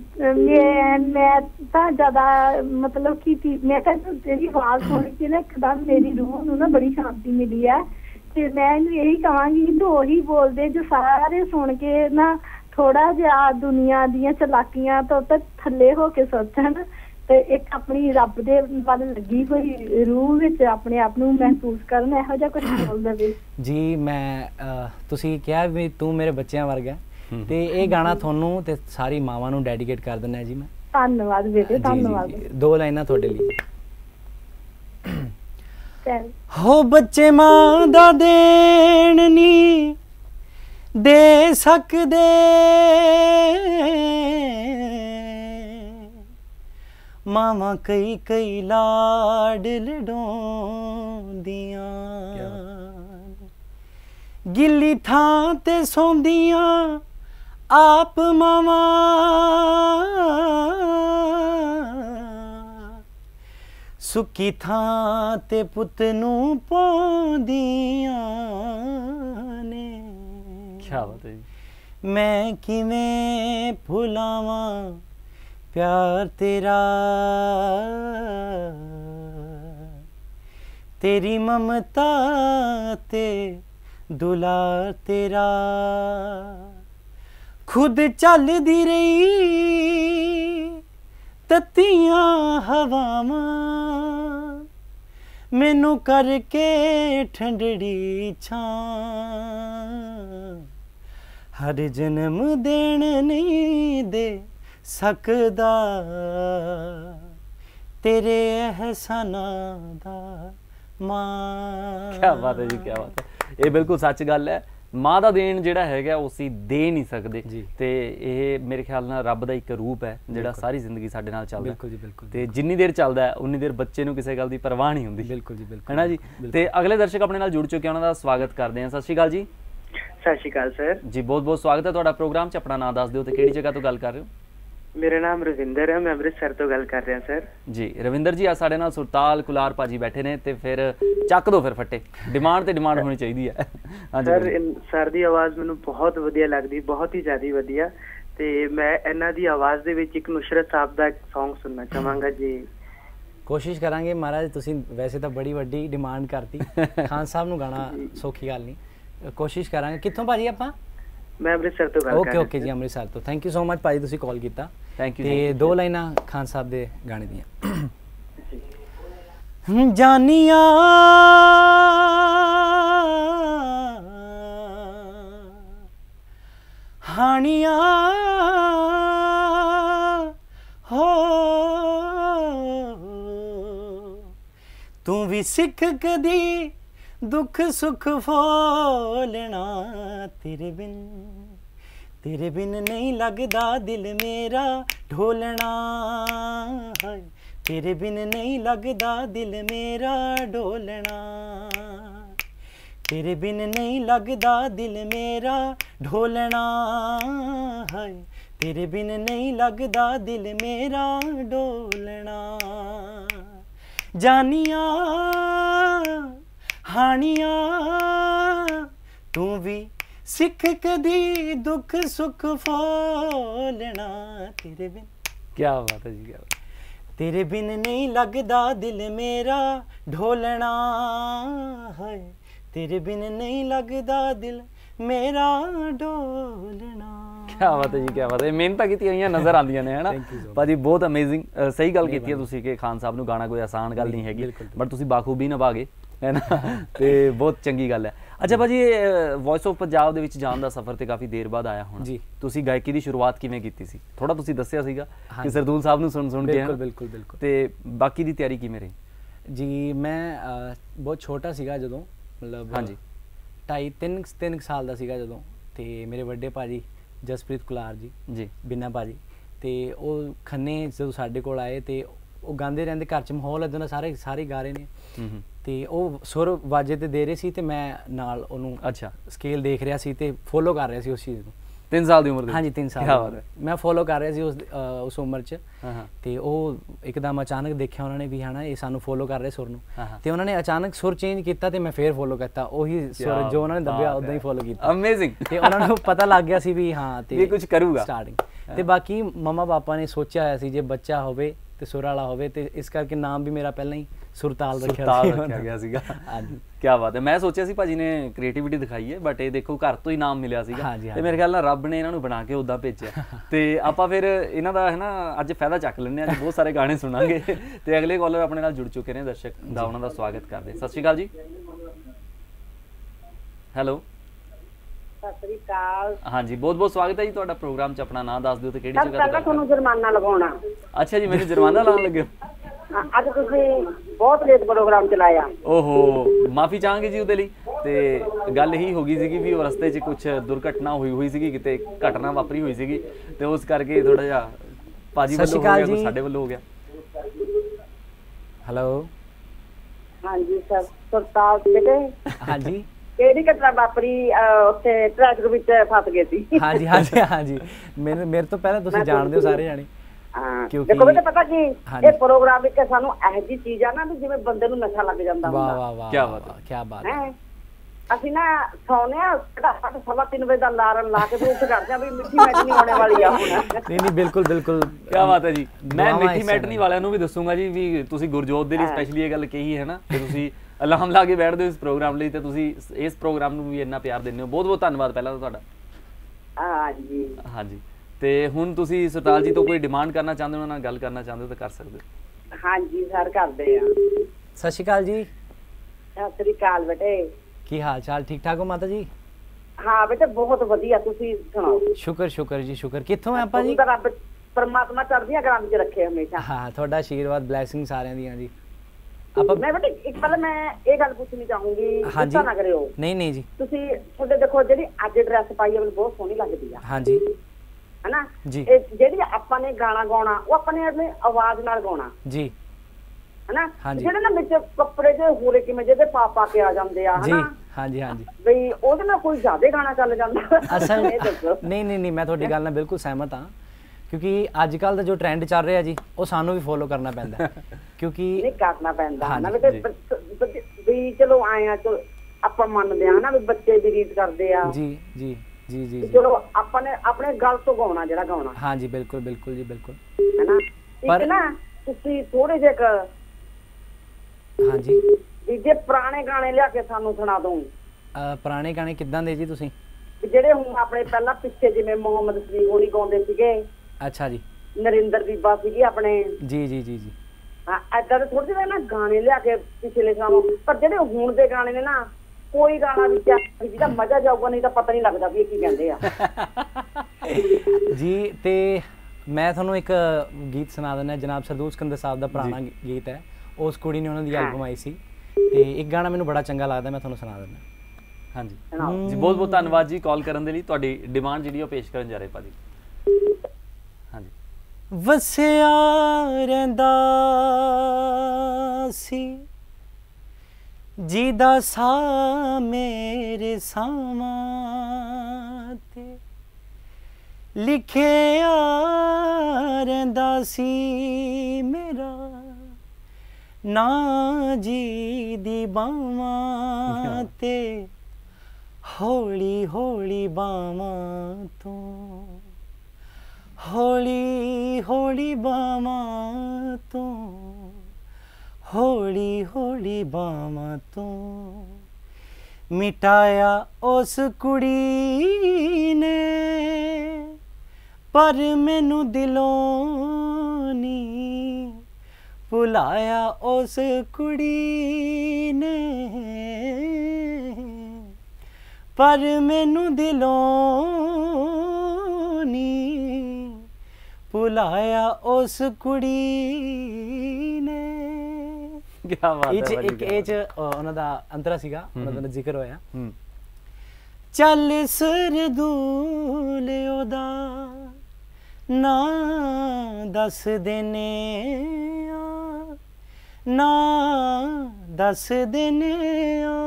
ਮੈਂ ਤਾਂ ਜ਼ਿਆਦਾ ਮਤਲਬ ਕਿ ਮੈਂ ਤਾਂ ਤੇਰੀ ਆਵਾਜ਼ ਸੁਣ ਕੇ ਨਾ ਇੱਕਦਮ ਮੇਰੀ ਰੂਹ ਨੂੰ ਨਾ ਬੜੀ ਸ਼ਾਂਤੀ ਮਿਲੀ ਹੈ। ਤੇ ਮੈਂ ਇਹਨੂੰ ਇਹੀ ਕਹਾਂਗੀ ਕਿ ਤੂੰ ਉਹੀ ਬੋਲਦੇ ਜੋ ਸਾਰੇ ਸੁਣ ਕੇ ਨਾ ਥੋੜਾ ਜਿਹਾ ਦੁਨੀਆ ਦੀਆਂ ਚਲਾਕੀਆਂ ਤੋਂ ਥੱਲੇ ਹੋ ਕੇ ਸੋਚਣ, ਤੇ ਇੱਕ ਆਪਣੀ ਰੱਬ ਦੇ ਵੱਲ ਲੱਗੀ ਹੋਈ ਰੂਹ ਵਿੱਚ ਆਪਣੇ ਆਪ ਨੂੰ ਮਹਿਸੂਸ ਕਰਨ, ਇਹੋ ਜਿਹਾ ਕੁਝ ਬੋਲ ਦੇਵੇ ਜੀ। ਮੈਂ ਤੁਸੀਂ ਕਿਹਾ ਵੀ ਤੂੰ ਮੇਰੇ ਬੱਚਿਆਂ ਵਰਗਾ, ਤੇ ਇਹ ਗਾਣਾ ਤੁਹਾਨੂੰ ਤੇ ਸਾਰੀ ਮਾਵਾਂ ਨੂੰ ਡੈਡੀਕੇਟ ਕਰ ਦਿੰਦਾ ਜੀ ਮੈਂ। ਧੰਨਵਾਦ ਬੇਟੇ, ਧੰਨਵਾਦ। 2 ਲਾਈਨਾਂ ਤੁਹਾਡੇ ਲਈ। ਹੋ ਬੱਚੇ ਮਾਂ ਦਾ ਦੇਣ ਨੀ ਦੇ ਸਕਦੇ, ਮਾਵਾਂ ਕਈ ਕਈ ਲਾਡ ਲਡਾਉਂਦੀਆਂ, ਗਿੱਲੀ ਥਾਂ ਤੇ ਸੌਂਦੀਆਂ ਆਪ ਮਾਵਾਂ, ਸੁੱਕੀ ਥਾਂ ਤੇ ਪੁੱਤ ਨੂੰ ਪਾਉਂਦੀਆਂ ਨੇ। ਕੀ ਬਾਤ ਹੈ ਜੀ। ਮੈਂ ਕਿਵੇਂ ਭੁਲਾਵਾਂ ਪਿਆਰ ਤੇਰਾ, ਤੇਰੀ ਮਮਤਾ ਤੇ ਦੁਲਾਰ ਤੇਰਾ, ਖੁਦ ਚੱਲਦੀ ਰਹੀ ਤੱਤੀਆਂ ਹਵਾਵਾਂ, ਮੈਨੂੰ ਕਰਕੇ ਠੰਡੜੀ ਛਾਂ, ਹਰ ਜਨਮ ਦੇਣ ਨਹੀਂ ਦੇ ਸਕਦਾ ਤੇਰੇ ਅਹਿਸਾਨਾਂ ਦਾ ਮਾਂ। ਕੀ ਬਾਤ ਹੈ ਜੀ, ਕੀ ਬਾਤ ਹੈ। ਇਹ ਬਿਲਕੁਲ ਸੱਚ ਗੱਲ ਹੈ, ਮਾਂ ਦਾ ਦੇਣ ਜਿਹੜਾ ਹੈਗਾ ਉਹ ਅਸੀਂ ਦੇ ਨਹੀਂ ਸਕਦੇ, ਤੇ ਇਹ ਮੇਰੇ ਖਿਆਲ ਨਾਲ ਰੱਬ ਦਾ ਇੱਕ ਰੂਪ ਹੈ ਜਿਹੜਾ ਸਾਰੀ ਜ਼ਿੰਦਗੀ ਸਾਡੇ ਨਾਲ ਚੱਲਦਾ। ਬਿਲਕੁਲ ਜੀ, ਬਿਲਕੁਲ। ਤੇ ਜਿੰਨੀ ਦੇਰ ਚੱਲਦਾ ਹੈ ਉਨੀ ਦੇਰ ਬੱਚੇ ਨੂੰ ਕਿਸੇ ਗੱਲ ਦੀ ਪਰਵਾਹ ਨਹੀਂ ਹੁੰਦੀ। ਬਿਲਕੁਲ ਜੀ, ਬਿਲਕੁਲ, ਹੈ ਨਾ ਜੀ। ਤੇ ਅਗਲੇ ਦਰਸ਼ਕ ਆਪਣੇ ਨਾਲ ਜੁੜ ਚੁੱਕੇ, ਉਹਨਾਂ ਦਾ ਸਵਾਗਤ ਕਰਦੇ ਹਾਂ। ਸਤਿ ਸ਼੍ਰੀ ਅਕਾਲ ਜੀ। ਸਤਿ ਸ਼੍ਰੀ ਅਕਾਲ ਸਰ ਜੀ, ਬਹੁਤ ਬਹੁਤ ਸਵਾਗਤ ਹੈ ਤੁਹਾਡਾ ਪ੍ਰੋਗਰਾਮ 'ਚ। ਆਪਣਾ ਨਾਮ ਦੱਸ ਦਿਓ ਤੇ ਕਿਹੜੀ ਜਗ੍ਹਾ ਤੋਂ ਗੱਲ ਕਰ ਰਹੇ ਹੋ? ਮੇਰਾ ਨਾਮ ਰਵਿੰਦਰ ਹੈ, ਮੈਂ ਅੰਮ੍ਰਿਤਸਰ ਤੋਂ ਗੱਲ ਕਰ ਰਿਹਾ ਸਰ। ਜੀ ਰਵਿੰਦਰ ਜੀ, ਆ ਸਾਡੇ ਨਾਲ ਸੁਰਤਾਲ ਕੁਲਾਰ ਭਾਜੀ ਬੈਠੇ ਨੇ, ਤੇ ਫਿਰ ਚੱਕ ਦੋ ਫਿਰ ਫੱਟੇ, ਡਿਮਾਂਡ ਤੇ ਡਿਮਾਂਡ ਹੋਣੀ ਚਾਹੀਦੀ ਹੈ। ਸਰ ਦੀ ਆਵਾਜ਼ ਮੈਨੂੰ ਬਹੁਤ ਵਧੀਆ ਲੱਗਦੀ, ਬਹੁਤ ਹੀ ਜ਼ਿਆਦਾ ਵਧੀਆ, ਤੇ ਮੈਂ ਇਹਨਾਂ ਦੀ ਆਵਾਜ਼ ਦੇ ਵਿੱਚ ਇੱਕ ਨੁਸਰਤ ਸਾਹਿਬ ਦਾ ਸੌਂਗ ਸੁਣਨਾ ਚਾਹਾਂਗਾ ਜੀ। ਕੋਸ਼ਿਸ਼ ਕਰਾਂਗੇ ਮਹਾਰਾਜ। ਤੁਸੀਂ ਵੈਸੇ ਤਾਂ ਬੜੀ ਵੱਡੀ ਡਿਮਾਂਡ ਕਰਤੀ, ਖਾਨ ਸਾਹਿਬ ਨੂੰ ਗਾਣਾ ਸੌਖੀ ਗੱਲ ਨਹੀਂ, ਕੋਸ਼ਿਸ਼ ਕਰਾਂਗੇ। ਕਿੱਥੋਂ ਭਾਜੀ ਆਪਾਂ? ਮੈਂ ਅੰਮ੍ਰਿਤਸਰ ਤੋਂ ਗੱਲ ਕਰ ਰਿਹਾ। ਓਕੇ ਜੀ, ਅੰਮ੍ਰਿਤਸਰ ਤੋਂ। ਥੈਂਕ ਯੂ ਸੋ ਮਚ ਭਾਜੀ, ਤੁਸੀਂ ਕਾਲ ਕੀਤਾ। Thank you. ਤੇ 2 ਲਾਈਨਾਂ ਖਾਨ ਸਾਹਿਬ ਦੇ ਗਾਣੇ ਦੀਆਂ। ਜਾਨੀਆਂ ਹਾਣੀਆਂ ਹੋ, ਤੂੰ ਵੀ ਸਿੱਖ ਕਦੀ ਦੁੱਖ ਸੁੱਖ ਫੋਲਣਾ, ਤੇਰੇ ਬਿਨ ਨਹੀਂ ਲੱਗਦਾ ਦਿਲ ਮੇਰਾ ਢੋਲਣਾ, ਤੇਰੇ ਬਿਨ ਨਹੀਂ ਲੱਗਦਾ ਦਿਲ ਮੇਰਾ ਢੋਲਣਾ, ਤੇਰੇ ਬਿਨ ਨਹੀਂ ਲੱਗਦਾ ਦਿਲ ਮੇਰਾ ਢੋਲਣਾ, तेरे बिन नहीं लगदा दिल मेरा डोलना, जानिया हानिया तू भी सिख कदी दुख सुख फोलना, तेरे बिन। क्या बात है जी, क्या बात। तेरे बिन नहीं लगदा दिल मेरा ढोलना है, तेरे बिन नहीं लगदा दिल मेरा ढोलना। क्या बात है जी, क्या बात है। ਮਿਹਨਤਾਂ ਕੀਤੀਆਂ ਹੋਈਆਂ ਨਜ਼ਰ ਆਉਂਦੀਆਂ ਨੇ, ਹੈ ਨਾ ਭਾਜੀ, ਬਹੁਤ ਅਮੇਜ਼ਿੰਗ। ਸਹੀ ਗੱਲ ਕੀਤੀ ਹੈ ਤੁਸੀਂ ਕਿ ਖਾਨ ਸਾਹਿਬ ਨੂੰ ਗਾਣਾ ਕੋਈ ਆਸਾਨ ਗੱਲ ਨਹੀਂ ਹੈਗੀ, ਬਟ ਤੁਸੀਂ ਬਾਖੂਬੀ ਨਿਭਾ ਗਏ, ਹੈ ਨਾ, ਤੇ ਬਹੁਤ ਚੰਗੀ ਗੱਲ ਹੈ। ਅੱਛਾ ਭਾਜੀ, ਵੌਇਸ ਆਫ ਪੰਜਾਬ ਦੇ ਵਿੱਚ ਜਾਣ ਦਾ ਸਫ਼ਰ ਤੇ ਕਾਫੀ ਦੇਰ ਬਾਅਦ ਆਇਆ ਹੁਣ ਜੀ। ਤੁਸੀਂ ਗਾਇਕੀ ਦੀ ਸ਼ੁਰੂਆਤ ਕਿਵੇਂ ਕੀਤੀ ਸੀ? ਥੋੜਾ ਤੁਸੀਂ ਦੱਸਿਆ ਸੀਗਾ ਕਿ ਸਰਦੂਲ ਸਾਹਿਬ ਨੂੰ ਸੁਣ ਕੇ। ਬਿਲਕੁਲ ਬਿਲਕੁਲ ਬਿਲਕੁਲ। ਤੇ ਬਾਕੀ ਦੀ ਤਿਆਰੀ ਕਿਵੇਂ ਰਹੀ? ਜੀ ਮੈਂ ਬਹੁਤ ਛੋਟਾ ਸੀਗਾ ਜਦੋਂ, ਮਤਲਬ ਹਾਂਜੀ 2.5-3 ਸਾਲ ਦਾ ਸੀਗਾ ਜਦੋਂ, ਤੇ ਮੇਰੇ ਵੱਡੇ ਭਾਜੀ ਜਸਪ੍ਰੀਤ ਕੁਲਾਰ ਜੀ ਬਿੰਨਾ ਭਾਜੀ, ਤੇ ਉਹ ਖੰਨੇ ਜਦੋਂ ਸਾਡੇ ਕੋਲ ਆਏ ਤੇ ਉਹ ਗਾਉਂਦੇ ਰਹਿੰਦੇ, ਘਰ 'ਚ ਮਾਹੌਲ ਇੱਦਾਂ ਦਾ, ਸਾਰੇ ਗਾ ਰਹੇ ਨੇ, ਤੇ ਉਹ ਸੁਰ ਵਾਜੇ ਤੇ ਦੇ ਰਹੇ ਸੀ ਤੇ ਮੈਂ ਨਾਲ ਉਹਨੂੰ ਅੱਛਾ ਸਕੇਲ ਦੇਖ ਰਿਹਾ ਸੀ ਤੇ ਫੋਲੋ ਕਰ ਰਿਹਾ ਸੀ ਉਸ ਚੀਜ਼ ਨੂੰ। 3 ਸਾਲ ਦੀ ਉਮਰ ਦੇ? ਹਾਂਜੀ 3 ਸਾਲ ਮੈਂ ਫੋਲੋ ਕਰ ਰਿਹਾ ਸੀ ਉਸ ਉਮਰ 'ਚ। ਤੇ ਉਹ ਇੱਕਦਮ ਅਚਾਨਕ ਦੇਖਿਆ ਉਹਨਾਂ ਨੇ ਵੀ ਹੈ ਨਾ ਇਹ ਸਾਨੂੰ ਫੋਲੋ ਕਰ ਰਹੇ ਸੁਰ ਨੂੰ, ਤੇ ਉਹਨਾਂ ਨੇ ਅਚਾਨਕ ਸੁਰ ਚੇਂਜ ਕੀਤਾ ਤੇ ਮੈਂ ਫੇਰ ਫੋਲੋ ਕੀਤਾ, ਉਹੀ ਸੁਰ ਜੋ ਉਹਨਾਂ ਨੇ ਦੱਬਿਆ ਉਦਾਂ ਹੀ ਫੋਲੋ ਕੀਤਾ। ਅਮੇਜ਼ਿੰਗ। ਤੇ ਉਹਨਾਂ ਨੂੰ ਪਤਾ ਲੱਗ ਗਿਆ ਸੀ ਵੀ ਹਾਂ ਤੇ ਇਹ ਕੁਝ ਕਰੂਗਾ ਸਟਾਰਟਿੰਗ। ਤੇ ਬਾਕੀ ਮੰਮਾ ਪਾਪਾ ਨੇ ਸੋਚਿਆ ਹੋਇਆ ਸੀ ਜੇ ਬੱਚਾ ਹੋਵੇ ਤੇ ਸੁਰ ਵਾਲਾ ਹੋਵੇ, ਤੇ ਇਸ ਕਰਕੇ ਨਾਮ ਵੀ ਮੇਰਾ ਪਹਿਲਾਂ ਹੀ ਸੁਰਤਾਲ ਰੱਖਿਆ ਗਿਆ ਸੀਗਾ। ਹਾਂਜੀ ਕੀ ਬਾਤ ਹੈ। ਮੈਂ ਸੋਚਿਆ ਸੀ ਭਾਜੀ ਨੇ ਕ੍ਰੀਏਟੀਵਿਟੀ ਦਿਖਾਈ ਹੈ, ਬਟ ਇਹ ਦੇਖੋ ਘਰ ਤੋਂ ਹੀ ਨਾਮ ਮਿਲਿਆ ਸੀਗਾ, ਤੇ ਮੇਰੇ ਖਿਆਲ ਨਾਲ ਰੱਬ ਨੇ ਇਹਨਾਂ ਨੂੰ ਬਣਾ ਕੇ ਉੱਦਾਂ ਭੇਜਿਆ। ਤੇ ਆਪਾਂ ਫਿਰ ਇਹਨਾਂ ਦਾ ਹੈ ਨਾ ਅੱਜ ਫਾਇਦਾ ਚੱਕ ਲੈਂਦੇ ਹਾਂ, ਅੱਜ ਬਹੁਤ ਸਾਰੇ ਗਾਣੇ ਸੁਣਾਂਗੇ। ਤੇ ਅਗਲੇ ਕਾਲਰ ਆਪਣੇ ਨਾਲ ਜੁੜ ਚੁੱਕੇ ਨੇ, ਦਰਸ਼ਕ ਦਾ ਉਹਨਾਂ ਦਾ ਸਵਾਗਤ ਕਰਦੇ। ਸਤਿ ਸ਼੍ਰੀ ਅਕਾਲ ਜੀ। ਹੈਲੋ ਸਤਿ ਸ੍ਰੀ ਅਕਾਲ। ਹਾਂਜੀ ਬਹੁਤ ਬਹੁਤ ਸਵਾਗਤ ਹੈ ਜੀ ਤੁਹਾਡਾ ਪ੍ਰੋਗਰਾਮ 'ਚ। ਆਪਣਾ ਨਾਮ ਦੱਸ ਦਿਓ ਤੇ ਕਿਹੜੀ ਜਗ੍ਹਾ ਤੋਂ? ਪਹਿਲਾਂ ਤੁਹਾਨੂੰ ਜੁਰਮਾਨਾ ਲਗਾਉਣਾ। ਅੱਛਾ ਜੀ, ਮੈਨੂੰ ਜੁਰਮਾਨਾ ਲਾਉਣ ਲੱਗੇ? ਅੱਜ ਤੁਸੀਂ ਬਹੁਤ ਲੇਟ ਪ੍ਰੋਗਰਾਮ ਚਲਾਇਆ। ਓਹੋ, ਮਾਫੀ ਚਾਹਾਂਗੇ ਜੀ ਉਹਦੇ ਲਈ। ਤੇ ਗੱਲ ਇਹੀ ਹੋ ਗਈ ਸੀਗੀ ਵੀ ਉਹ ਰਸਤੇ 'ਚ ਕੁਝ ਦੁਰਘਟਨਾ ਹੋਈ ਸੀਗੀ, ਕਿਤੇ ਘਟਨਾ ਵਾਪਰੀ ਹੋਈ ਸੀਗੀ, ਤੇ ਉਸ ਕਰਕੇ ਥੋੜਾ ਜਿਹਾ ਭਾਜੀ ਵੱਲੋਂ ਹੋ ਗਿਆ, ਸਾਡੇ ਵੱਲੋਂ ਹੋ ਗਿਆ। ਹੈਲੋ ਹਾਂਜੀ ਸਰ, ਸੁਰਤਾਲ ਬੇਟੇ। ਹਾਂਜੀ ਕਿਹੜੀ ਘਟਨਾ ਵਾਪਰੀ? ਉੱਥੇ ਟ੍ਰੈਫਿਕ ਵਿੱਚ ਫਸ ਗਏ ਸੀ। ਹਾਂਜੀ ਹਾਂਜੀ ਹਾਂਜੀ, ਮੇਰੇ ਤੋਂ ਪਹਿਲਾਂ ਤੁਸੀਂ ਜਾਣਦੇ ਹੋ ਸਾਰੇ ਜਾਣੇ। ਦੇਖੋ ਬੇਟੇ ਪਤਾ ਕੀ, ਇਹ ਪ੍ਰੋਗਰਾਮ ਇੱਕ ਸਾਨੂੰ ਇਹੋ ਜਿਹੀ ਚੀਜ਼ ਆ ਨਾ ਵੀ ਜਿਵੇਂ ਬੰਦੇ ਨੂੰ ਨਸ਼ਾ ਲੱਗ ਜਾਂਦਾ ਹੁੰਦਾ। ਵਾਹ ਵਾਹ ਵਾਹ, ਕੀ ਬਾਤ ਹੈ, ਕੀ ਬਾਤ ਹੈ। ਅਸੀਂ ਨਾ ਸੌਂਦੇ ਆ 3:30 ਵਜੇ ਦਾ ਅਲਾਰਮ ਲਾ ਕੇ ਉੱਠ ਕਰਦੇ ਆ ਵੀ ਮਿੱਠੀ ਮੈਟਨੀ ਆਉਣੇ ਵਾਲੀ ਆ ਹੁਣ। ਨਹੀਂ ਬਿਲਕੁਲ ਬਿਲਕੁਲ, ਕੀ ਬਾਤ ਹੈ ਜੀ। ਮੈਂ ਮਿੱਠੀ ਮੈਟਨੀ ਵਾਲਿਆਂ ਨੂੰ ਵੀ ਦੱਸੂਗਾ ਜੀ ਵੀ ਤੁਸੀਂ ਗੁਰਜੋਤ ਦੇ ਲਈ ਸਪੈਸ਼ਲੀ ਇਹ ਗੱਲ ਕਹੀ ਹੈ ਨਾ, ਕਿ ਤੁਸੀਂ ਅਲਾਰਮ ਲਾ ਕੇ ਬੈਠਦੇ ਹੋ ਇਸ ਪ੍ਰੋਗਰਾਮ ਲਈ, ਤੇ ਤੁਸੀਂ ਇਸ ਪ੍ਰੋਗਰਾਮ ਨੂੰ ਵੀ ਇੰਨਾ ਪਿਆਰ ਦਿੰਦੇ ਹੋ। ਬਹੁਤ ਬਹੁਤ ਧੰਨਵਾਦ ਪਹਿਲਾਂ ਤਾਂ ਤੁਹਾਡਾ। ਹਾਂਜੀ ਹਾਂਜੀ। ਤੇ ਹੁਣ ਤੁਸੀਂ ਸਰਤਾਲ ਜੀ ਤੋਂ ਕੋਈ ਡਿਮਾਂਡ ਕਰਨਾ ਚਾਹੁੰਦੇ ਹੋ, ਉਹਨਾਂ ਨਾਲ ਗੱਲ ਕਰਨਾ ਚਾਹੁੰਦੇ ਹੋ ਤਾਂ ਕਰ ਸਕਦੇ ਹੋ। ਹਾਂਜੀ ਸਰ, ਕਰਦੇ ਆ। ਸਤਿ ਸ਼੍ਰੀ ਅਕਾਲ ਜੀ। ਸਤਿ ਸ਼੍ਰੀ ਅਕਾਲ ਬੇਟੇ, ਕੀ ਹਾਲ ਚਾਲ? ਠੀਕ ਠਾਕ ਹੋ ਮਾਤਾ ਜੀ? ਹਾਂ ਬੇਟੇ ਬਹੁਤ ਵਧੀਆ, ਤੁਸੀਂ ਸੁਣਾਓ? ਸ਼ੁਕਰ ਸ਼ੁਕਰ ਜੀ, ਸ਼ੁਕਰ। ਕਿੱਥੋਂ ਹੈ ਆਪਾਂ ਜੀ? ਰੱਬ ਪਰਮਾਤਮਾ ਚੜ੍ਹਦੀਆਂ ਕਲਾਂ ਵਿੱਚ ਰੱਖੇ ਹਮੇਸ਼ਾ। ਹਾਂ ਤੁਹਾਡਾ ਆਸ਼ੀਰਵਾਦ, ਬਲੇਸਿੰਗ ਸਾਰਿਆਂ ਦੀਆਂ ਜੀ। ਮੈਂ ਬੇਟੇ ਇੱਕ ਪਹਿਲਾਂ ਮੈਂ ਇਹ ਗੱਲ ਪੁੱਛਣੀ ਚਾਹੂੰਗੀ, ਗੁੱਸਾ ਨਾ ਕਰਿਓ। ਨਹੀਂ ਨਹੀਂ ਜੀ। ਤੁਸੀਂ ਤੁਹਾਡੇ ਦੇਖੋ ਜਿਹੜੀ ਅੱਜ ਡਰੈਸ ਪਾਈ ਹੈ ਮੈਨੂੰ ਬਹੁਤ ਸੋਹਣੀ ਲੱਗਦੀ ਆ। ਹਾਂਜੀ ਹਨਾ ਜੀ। ਜਿਹੜੀ ਆਪਾਂ ਨੇ ਗਾਣਾ ਗਾਉਣਾ ਉਹ ਆਪਣੇ ਆਵਾਜ਼ ਨਾਲ ਗਾਉਣਾ ਜੀ, ਹਨਾ। ਜਿਹੜੇ ਨਾ ਵਿੱਚ ਕੱਪੜੇ ਜਿਹੇ ਹੋਰੇ ਕਿਵੇਂ ਜਿਹਦੇ ਪਾ ਕੇ ਆ ਜਾਂਦੇ ਆ, ਹਨਾ। ਹਾਂਜੀ ਹਾਂਜੀ, ਬਈ ਉਹਦੇ ਨਾਲ ਕੋਈ ਜ਼ਿਆਦਾ ਗਾਣਾ ਚੱਲ ਜਾਂਦਾ। ਅਸਲ ਨਹੀਂ ਨਹੀਂ ਨਹੀਂ, ਮੈਂ ਤੁਹਾਡੀ ਗੱਲ ਨਾਲ ਬਿਲਕੁਲ ਸਹਿਮਤ ਹਾਂ, ਕਿਉਂਕਿ ਅੱਜ ਕੱਲ ਦਾ ਜੋ ਟ੍ਰੈਂਡ ਚੱਲ ਰਿਹਾ ਜੀ ਉਹ ਸਾਨੂੰ ਵੀ ਫੋਲੋ ਕਰਨਾ ਪੈਂਦਾ, ਕਿਉਂਕਿ ਨਹੀਂ ਕਰਨਾ ਪੈਂਦਾ ਨਾ ਵੀ ਚਲੋ ਆਏ ਆ, ਚਲੋ ਆਪਾਂ ਮੰਨਦੇ ਆ ਨਾ ਵੀ ਬੱਚੇ ਦੀ ਰੀਤ ਕਰਦੇ ਆ। ਜੀ ਜੀ ਜੀ ਜੀ, ਚਲੋ ਆਪਾਂ ਨੇ ਆਪਣੇ ਗੱਲ ਤੋਂ ਗਾਉਣਾ ਜਿਹੜਾ ਗਾਉਣਾ। ਹਾਂਜੀ ਬਿਲਕੁਲ ਬਿਲਕੁਲ ਜੀ, ਬਿਲਕੁਲ, ਹੈਨਾ। ਪਰ ਨਾ ਤੁਸੀਂ ਥੋੜੇ ਜਿਹੇ ਹਾਂਜੀ ਵੀ ਜੇ ਪੁਰਾਣੇ ਗਾਣੇ ਲਿਆ ਕੇ ਸਾਨੂੰ ਸੁਣਾ ਦੋ। ਪੁਰਾਣੇ ਗਾਣੇ ਕਿੱਦਾਂ ਦੇ ਜੀ ਤੁਸੀਂ? ਜਿਹੜੇ ਹੁਣ ਆਪਣੇ ਪਹਿਲਾਂ ਪਿੱਛੇ ਜਿਵੇਂ ਮੁਹੰਮਦ ਸਲੀਮ ਹੋਣੀ ਗਾਉਂਦੇ ਸੀਗੇ। ਅੱਛਾ ਜੀ। ਨਰਿੰਦਰ ਬੀਬਾ ਸੀਗੀ ਆਪਣੇ। ਜੀ ਜੀ ਜੀ ਜੀ, ਹਾਂ ਏਦਾਂ ਦੇ ਥੋੜੇ ਜਿਹੇ ਨਾ ਗਾਣੇ ਲਿਆ ਕੇ ਪਿਛਲੇ ਸਾਲੋਂ। ਪਰ ਜਿਹੜੇ ਹੁਣ ਦੇ ਗਾਣੇ ਨੇ ਨਾ, ਕੋਈ ਗਾਣਾ ਵਿੱਚ ਜਿਹਦਾ ਮਜ਼ਾ ਜਾਊਗਾ, ਨਹੀਂ ਤਾਂ ਪਤਾ ਨਹੀਂ ਲੱਗਦਾ ਵੀ ਇਹ ਕੀ ਕਹਿੰਦੇ ਆ। ਜੀ ਤੇ ਮੈਂ ਤੁਹਾਨੂੰ ਇੱਕ ਗੀਤ ਸੁਣਾ ਦਿੰਦਾ, ਜਨਾਬ ਸਰਦੂਲ ਸਿਕੰਦਰ ਸਾਹਿਬ ਦਾ ਪੁਰਾਣਾ ਗੀਤ ਹੈ। ਉਸ ਕੁੜੀ ਨੇ ਉਹਨਾਂ ਦੀ ਐਲਬਮ ਆਈ ਸੀ, ਤੇ ਇੱਕ ਗਾਣਾ ਮੈਨੂੰ ਬੜਾ ਚੰਗਾ ਲੱਗਦਾ, ਮੈਂ ਤੁਹਾਨੂੰ ਸੁਣਾ ਦਿੰਦਾ। ਹਾਂਜੀ ਜੀ, ਬਹੁਤ ਬਹੁਤ ਧੰਨਵਾਦ ਜੀ ਕਾਲ ਕਰਨ ਦੇ ਲਈ। ਤੁਹਾਡੀ ਡਿਮਾਂਡ ਜਿਹੜੀ ਉਹ ਪੇਸ਼ ਕਰਨ ਜਾ ਰਹੇ ਭਾਜੀ। ਹਾਂਜੀ। ਵਸਿਆ ਰਹਿੰਦਾ ਸੀ ਜਿਹਦਾ ਸਾਹ ਮੇਰੇ ਸਾਵਾਂ ਤੇ, ਲਿਖਿਆ ਰਹਿੰਦਾ ਸੀ ਮੇਰਾ ਨਾ ਜੀ ਦੀ ਬਾਵਾਂ ਤੇ ਹੌਲੀ ਹੌਲੀ ਬਾਵਾਂ ਤੋਂ ਹੌਲੀ ਹੌਲੀ ਬਾਵਾਂ ਤੋਂ ਹੌਲੀ ਹੌਲੀ ਬਾਵਾਂ ਤੋਂ ਮਿਟਾਇਆ ਉਸ ਕੁੜੀ ਨੇ ਪਰ ਮੈਨੂੰ ਦਿਲੋਂ ਨੀ ਭੁਲਾਇਆ ਉਸ ਕੁੜੀ ਨੇ ਪਰ ਮੈਨੂੰ ਦਿਲੋਂ ਨੀ ਭੁਲਾਇਆ ਉਸ ਕੁੜੀ ਨੇ। ਕਿਆ ਬਾਤ ਹੈ। ਇੱਕ ਇਹ ਚ ਉਹਨਾਂ ਦਾ ਅੰਤਰਾ ਸੀਗਾ, ਉਹਨਾਂ ਦਾ ਜ਼ਿਕਰ ਹੋਇਆ ਚੱਲ ਸਰਦੂਲ ਉਹਦਾ ਨਾ ਦੱਸ ਦੇਨੇ ਆ ਨਾ ਦੱਸ ਦੇਨੇ ਆ